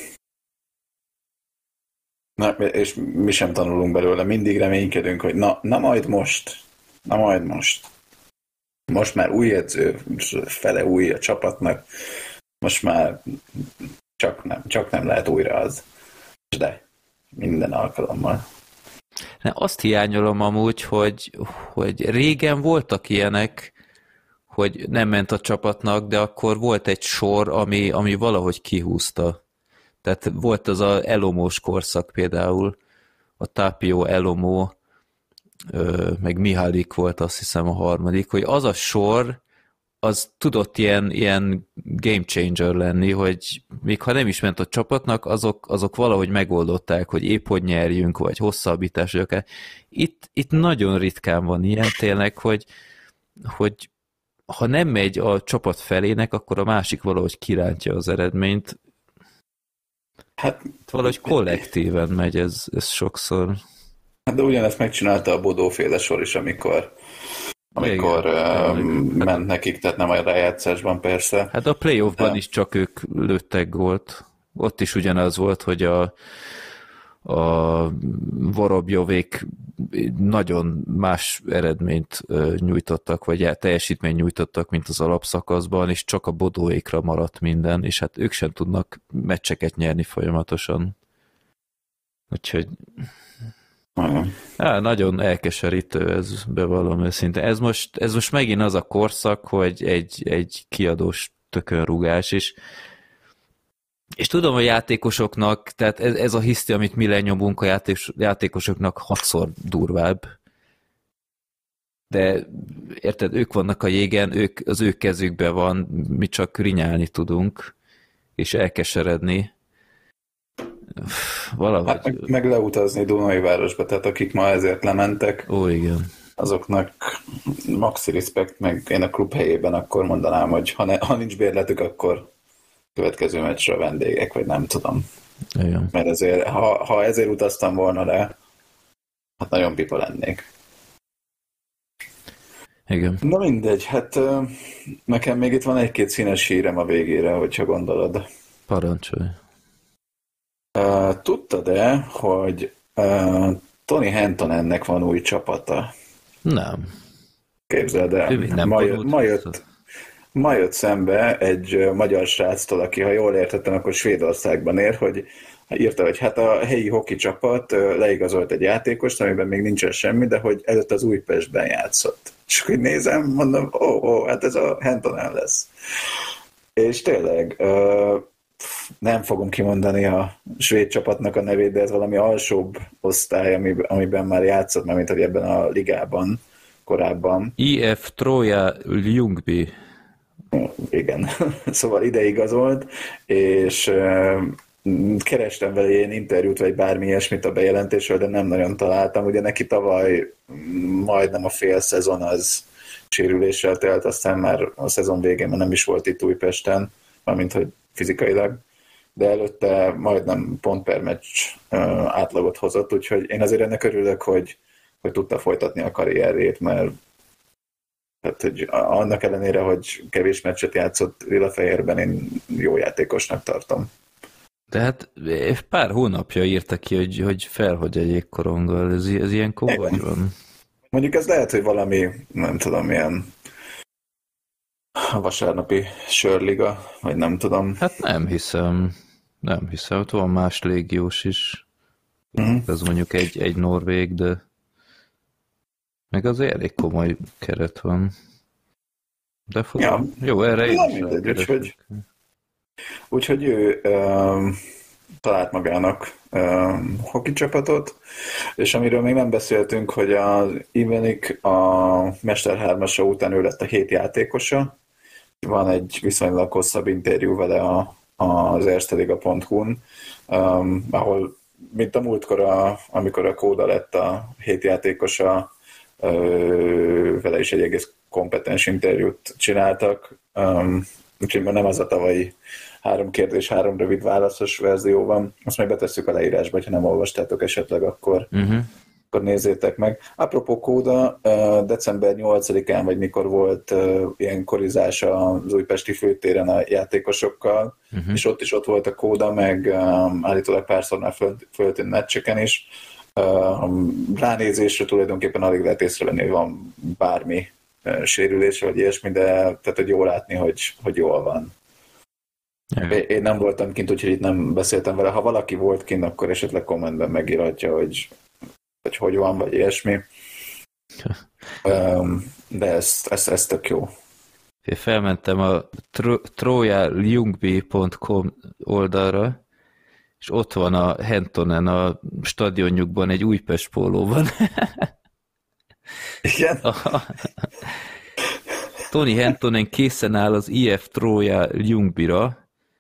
na, és mi sem tanulunk belőle, mindig reménykedünk, hogy na, na majd most, na majd most. Most már új edző, fele új a csapatnak, most már csak nem, csak nem lehet újra az. De minden alkalommal. Azt hiányolom amúgy, hogy, hogy régen voltak ilyenek, hogy nem ment a csapatnak, de akkor volt egy sor, ami, ami valahogy kihúzta. Tehát volt az a Elomós korszak például, a Tapio Elomó, meg Mihálik volt azt hiszem a harmadik, hogy az a sor, az tudott ilyen, ilyen game changer lenni, hogy még ha nem is ment a csapatnak, azok, azok valahogy megoldották, hogy épp hogy nyerjünk, vagy hosszabbítás, vagy akár. Itt, itt nagyon ritkán van ilyen tényleg, hogy, hogy ha nem megy a csapat felének, akkor a másik valahogy kirántja az eredményt. Hát valahogy kollektíven megy ez, ez sokszor. Hát de ugyanezt megcsinálta a Bodóféle sor is, amikor amikor igen, uh, ment nekik, tehát nem a rájátszásban persze. Hát a playoffban de... is csak ők lőttek gólt. Ott is ugyanaz volt, hogy a, a Vorobjovék nagyon más eredményt nyújtottak, vagy teljesítményt nyújtottak, mint az alapszakaszban, és csak a Bodóékra maradt minden, és hát ők sem tudnak meccseket nyerni folyamatosan. Úgyhogy... Á, nagyon elkeserítő ez, bevallom őszintén. Ez most, ez most megint az a korszak, hogy egy, egy kiadós tökönrugás, és, és tudom, a játékosoknak, tehát ez, ez a hiszti, amit mi lenyomunk, a játékos, játékosoknak hatszor durvább. De érted, ők vannak a jégen, ők, az ő kezükben van, mi csak rinyálni tudunk, és elkeseredni. Valahogy... Hát meg, meg leutazni Dunajvárosba, tehát akik ma ezért lementek, ó, igen. Azoknak maxi respekt, meg én a klub helyében akkor mondanám, hogy ha, ne, ha nincs bérletük, akkor következő meccsre a vendégek, vagy nem tudom. Igen. Mert ezért, ha, ha ezért utaztam volna le, hát nagyon pipa lennék. Igen. Na mindegy, hát nekem még itt van egy-két színes hírem a végére, hogyha gondolod. Parancsolj. Uh, tudtad-e, hogy uh, Tony Hentonennek van új csapata? Nem. Képzeld el, nem ma, jött, ma, jött, ma jött szembe egy uh, magyar sráctól, aki, ha jól értettem, akkor Svédországban ér, hogy írta, hogy hát a helyi hoki csapat uh, leigazolt egy játékost, amiben még nincsen semmi, de hogy előtt az Újpestben játszott. És akkor nézem, mondom, ó, oh, oh, hát ez a Hentonen lesz. És tényleg... Uh, nem fogom kimondani a svéd csapatnak a nevét, de ez valami alsóbb osztály, amiben már játszott, mert mint hogy ebben a ligában korábban. i ef Troja Ljungby. Igen, szóval ide igazolt, és uh, kerestem vele ilyen interjút, vagy bármi ilyesmit a bejelentésről, de nem nagyon találtam. Ugye neki tavaly majdnem a fél szezon az sérüléssel telt, aztán már a szezon végén már nem is volt itt Újpesten, mármint hogy fizikailag, de előtte majdnem pont per meccs uh, átlagot hozott, úgyhogy én azért ennek örülök, hogy, hogy tudta folytatni a karrierjét, mert tehát, hogy annak ellenére, hogy kevés meccset játszott Lillafehérben, én jó játékosnak tartom. De hát pár hónapja írta ki, hogy, hogy felhagy egy jégkoronggal, ez, ez ilyenkor vagy van? Mondjuk ez lehet, hogy valami, nem tudom, ilyen a vasárnapi sörliga, vagy nem tudom. Hát nem hiszem, nem hiszem, ott van más légiós is. Uh-huh. Ez mondjuk egy, egy norvég, de meg azért elég komoly keret van. De fog... ja. Jó, erre én is mindegy, úgyhogy, úgyhogy ő um, talált magának um, hoki csapatot, és amiről még nem beszéltünk, hogy az Ivenik a Mester hármasa után ő lett a hét játékosa. Van egy viszonylag hosszabb interjú vele a, az ersteliga pont hu-n, um, ahol, mint a múltkor, a, amikor a Kóda lett a hét játékosa, ö, vele is egy egész kompetens interjút csináltak, um, úgyhogy nem az a tavalyi három kérdés, három rövid válaszos verzió van. Azt meg betesszük a leírásba, ha nem olvastátok esetleg, akkor, uh-huh. akkor nézzétek meg. Apropó Kóda, december nyolcadikán, vagy mikor volt ilyen korizás az újpesti főtéren a játékosokkal, uh-huh. és ott is ott volt a Kóda, meg állítólag párszor már föl, föltűnt meccseken is. Ránézésre tulajdonképpen alig lehet észrevenni, hogy van bármi sérülés, vagy ilyesmi, de tehát, hogy jól látni, hogy, hogy jól van. Én nem voltam kint, úgyhogy itt nem beszéltem vele. Ha valaki volt kint, akkor esetleg kommentben megírhatja, hogy hogy, hogy van, vagy ilyesmi. De ez, ez, ez tök jó. Én felmentem a troja ljungby pont com oldalra, és ott van a Hentonen a stadionjukban egy Újpest pólóban. Igen? Tony Hentonen készen áll az i ef Troja Ljungbyra.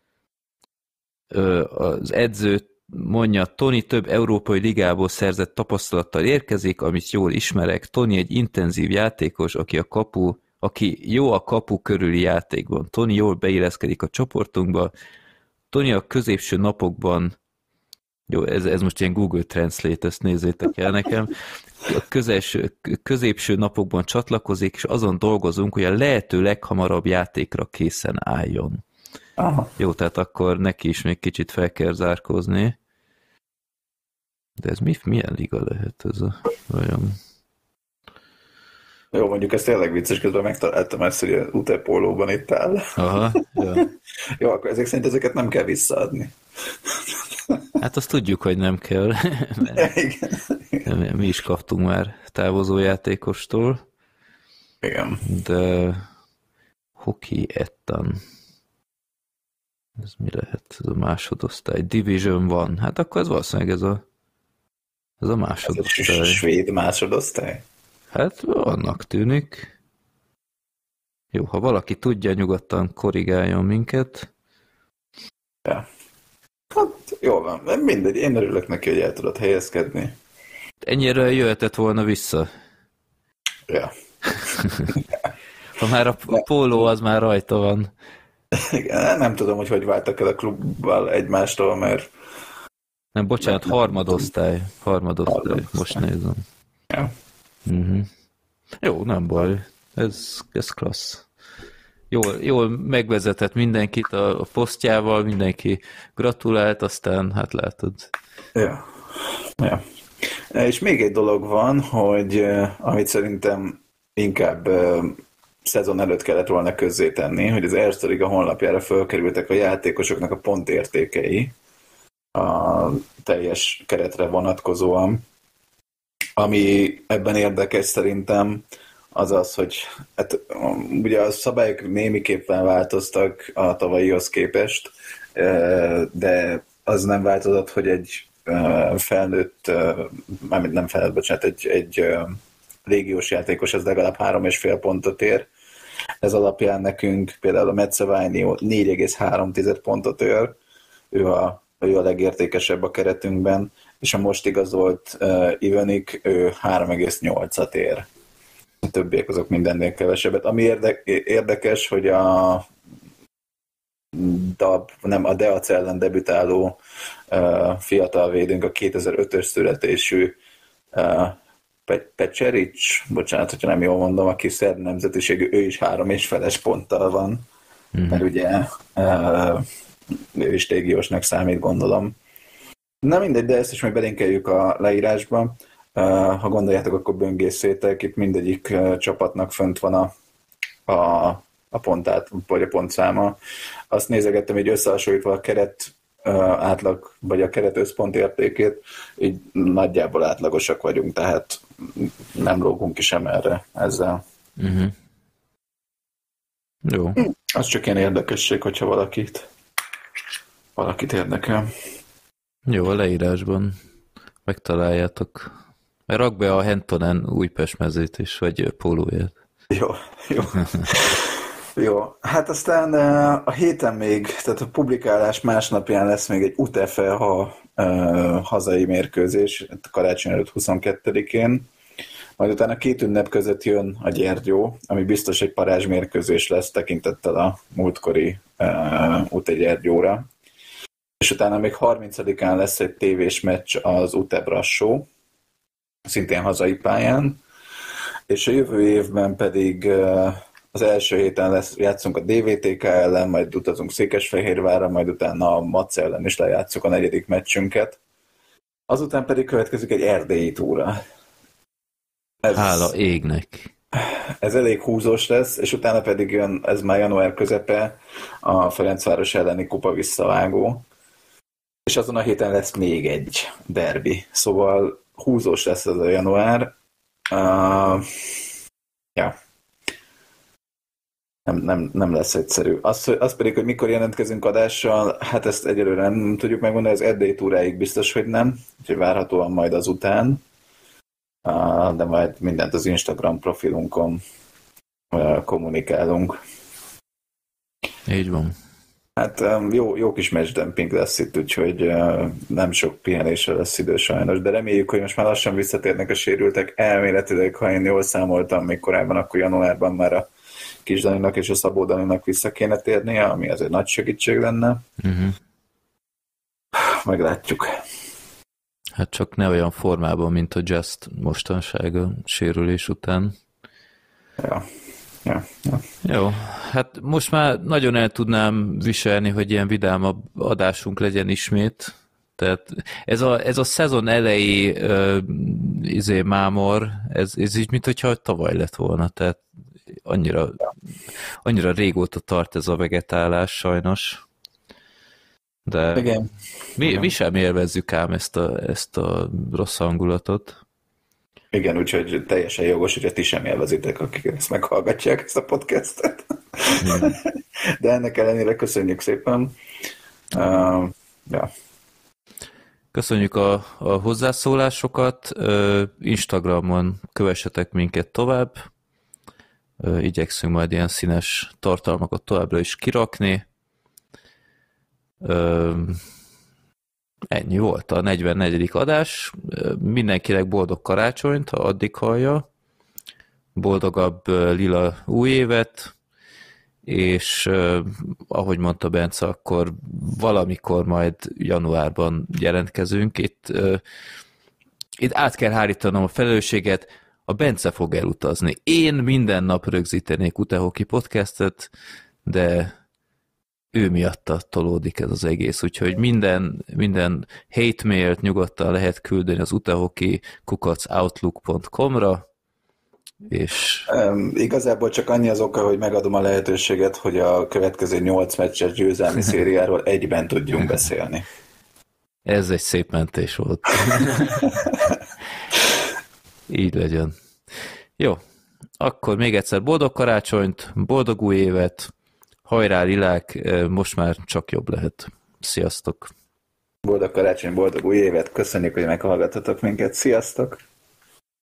Az edző mondja, Tony több európai ligából szerzett tapasztalattal érkezik, amit jól ismerek. Tony egy intenzív játékos, aki a kapu, aki jó a kapu körüli játékban. Tony jól beilleszkedik a csoportunkba. Tony a középső napokban, jó, ez, ez most ilyen Google Translate, ezt nézzétek el nekem, a közelső, középső napokban csatlakozik, és azon dolgozunk, hogy a lehető leghamarabb játékra készen álljon. Aha. Jó, tehát akkor neki is még kicsit fel kell zárkózni. De ez mi, milyen liga lehet ez a vajon? Jó, mondjuk ez tényleg vicces, közben megtaláltam ezt, hogy utepólóban itt áll. Aha, ja. Jó, akkor ezek szerint ezeket nem kell visszaadni. Hát azt tudjuk, hogy nem kell. Igen. Mi is kaptunk már távozó játékostól. Igen. De Hockey Ettan. Ez mi lehet? Ez a másodosztály. Division van. Hát akkor ez valószínűleg ez a ez a másodosztály. Ez a svéd másodosztály? Hát annak tűnik. Jó, ha valaki tudja, nyugodtan korrigáljon minket. Ja. Hát jó van, mindegy, én örülök neki, hogy el tudod helyezkedni. Ennyire jöhetett volna vissza. Ja. Ha már a póló az már rajta van. Igen, nem tudom, hogy hogy váltak el a klubbal egymástól, mert... Nem, bocsánat, harmadosztály. Harmadosztály, harmadosztály. Most nézem. Ja. Uh-huh. Jó, nem baj. Ez, ez klassz. Jól, jól megvezetett mindenkit a, a posztjával, mindenki gratulált, aztán hát látod. Ja. Ja. És még egy dolog van, hogy amit szerintem inkább szezon előtt kellett volna közzétenni, hogy az Erste Liga honlapjára fölkerültek a játékosoknak a pontértékei a teljes keretre vonatkozóan. Ami ebben érdekes szerintem, az az, hogy hát, ugye a szabályok némiképpen változtak a tavalyihoz képest, de az nem változott, hogy egy felnőtt, mármint nem felnőtt, bocsánat, egy, egy légiós játékos, az legalább három és fél pontot ér. Ez alapján nekünk például a Metzevainio négy egész három pontot ér, ő a, ő a legértékesebb a keretünkben, és a most igazolt uh, Ivenik, ő három egész nyolcat ér. A többiek azok mindennél kevesebbet. Ami érde- érdekes, hogy a Dab, nem, a Deac ellen debütáló uh, fiatal védőnk, a kétezer-ötös születésű uh, Pecserics, bocsánat, hogyha nem jól mondom, aki szerb nemzetiségű, ő is három és feles ponttal van, mm-hmm. mert ugye uh, ő is légiósnak számít, gondolom. Na mindegy, de ezt is meg belinkeljük a leírásba. Uh, ha gondoljátok, akkor böngészétek, itt mindegyik uh, csapatnak fönt van a, a a pontát, vagy a pontszáma. Azt nézegettem, így összehasonlítva a keret uh, átlag, vagy a keret összpont értékét, így nagyjából átlagosak vagyunk, tehát nem lógunk is sem erre ezzel. Uh-huh. Jó. Az csak ilyen érdekesség, hogyha valakit valakit érdekel. Jó, a leírásban megtaláljátok. Mert rak be a Hentonen Újpest mezét is, vagy pólóját. Jó, jó. Jó, hát aztán a héten még, tehát a publikálás másnapján lesz még egy u té ef e ha hazai mérkőzés, karácsony előtt huszonkettedikén. Majd utána két ünnep között jön a Gyergyó, ami biztos egy parázsmérkőzés lesz tekintettel a múltkori uh, u té Gyergyóra. És utána még harmincadikán lesz egy tévés meccs az u té Brassó, szintén hazai pályán. És a jövő évben pedig uh, az első héten lesz, játszunk a dé vé té ká ellen, majd utazunk Székesfehérvárra, majd utána a Mace ellen is lejátszuk a negyedik meccsünket. Azután pedig következik egy erdélyi túra. Ez, Hála égnek. Ez elég húzós lesz, és utána pedig jön, ez már január közepe, a Ferencváros elleni kupa visszavágó. És azon a héten lesz még egy derbi. Szóval húzós lesz ez a január. Uh, ja. Nem, nem, nem lesz egyszerű. Az, az pedig, hogy mikor jelentkezünk adással, hát ezt egyelőre nem tudjuk megmondani, az erdélyi túráig biztos, hogy nem, úgyhogy várhatóan majd azután. De majd mindent az Instagram profilunkon kommunikálunk. Így van. Hát jó, jó kis matchdemping lesz itt, úgyhogy nem sok pihenésre lesz idő sajnos, de reméljük, hogy most már lassan visszatérnek a sérültek. Elméletileg, ha én jól számoltam még korábban, akkor januárban már a Kis Daninak és a Szabó Daninak vissza kéne térnie, ami azért nagy segítség lenne. Uh-huh. Meglátjuk. Hát csak ne olyan formában, mint a Just mostanság a sérülés után. Ja. Ja, ja. Jó, hát most már nagyon el tudnám viselni, hogy ilyen vidámabb adásunk legyen ismét. Tehát ez a, ez a szezon elejé uh, izé mámor, ez, ez így, mint hogyha tavaly lett volna, tehát annyira, annyira régóta tart ez a vegetálás sajnos. De igen. Mi, igen. mi sem élvezzük ám ezt a, ezt a rossz hangulatot. Igen, úgyhogy teljesen jogos, hogyha ti sem élvezitek, akik ezt meghallgatják, ezt a podcastet. Mm. De ennek ellenére köszönjük szépen. Uh, ja. Köszönjük a, a hozzászólásokat. Uh, Instagramon kövessetek minket tovább. Uh, igyekszünk majd ilyen színes tartalmakat továbbra is kirakni. Uh, Ennyi volt a negyvennegyedik adás. Mindenkinek boldog karácsonyt, ha addig hallja. Boldogabb lila új évet, és ahogy mondta Bence, akkor valamikor majd januárban jelentkezünk. Itt, itt át kell hárítanom a felelősséget, a Bence fog elutazni. Én minden nap rögzítenék u té Hockey podcastet, de ő miatta tolódik ez az egész, úgyhogy minden, minden hate mailt nyugodtan lehet küldeni az utehockey kukac outlook pont com-ra, és... Um, igazából csak annyi az oka, hogy megadom a lehetőséget, hogy a következő nyolc meccses győzelmi szériáról egyben tudjunk beszélni. Ez egy szép mentés volt. Így legyen. Jó, akkor még egyszer boldog karácsonyt, boldog új évet, hajrá lilák, most már csak jobb lehet. Sziasztok! Boldog karácsony, boldog új évet, köszönjük, hogy meghallgattatok minket, sziasztok!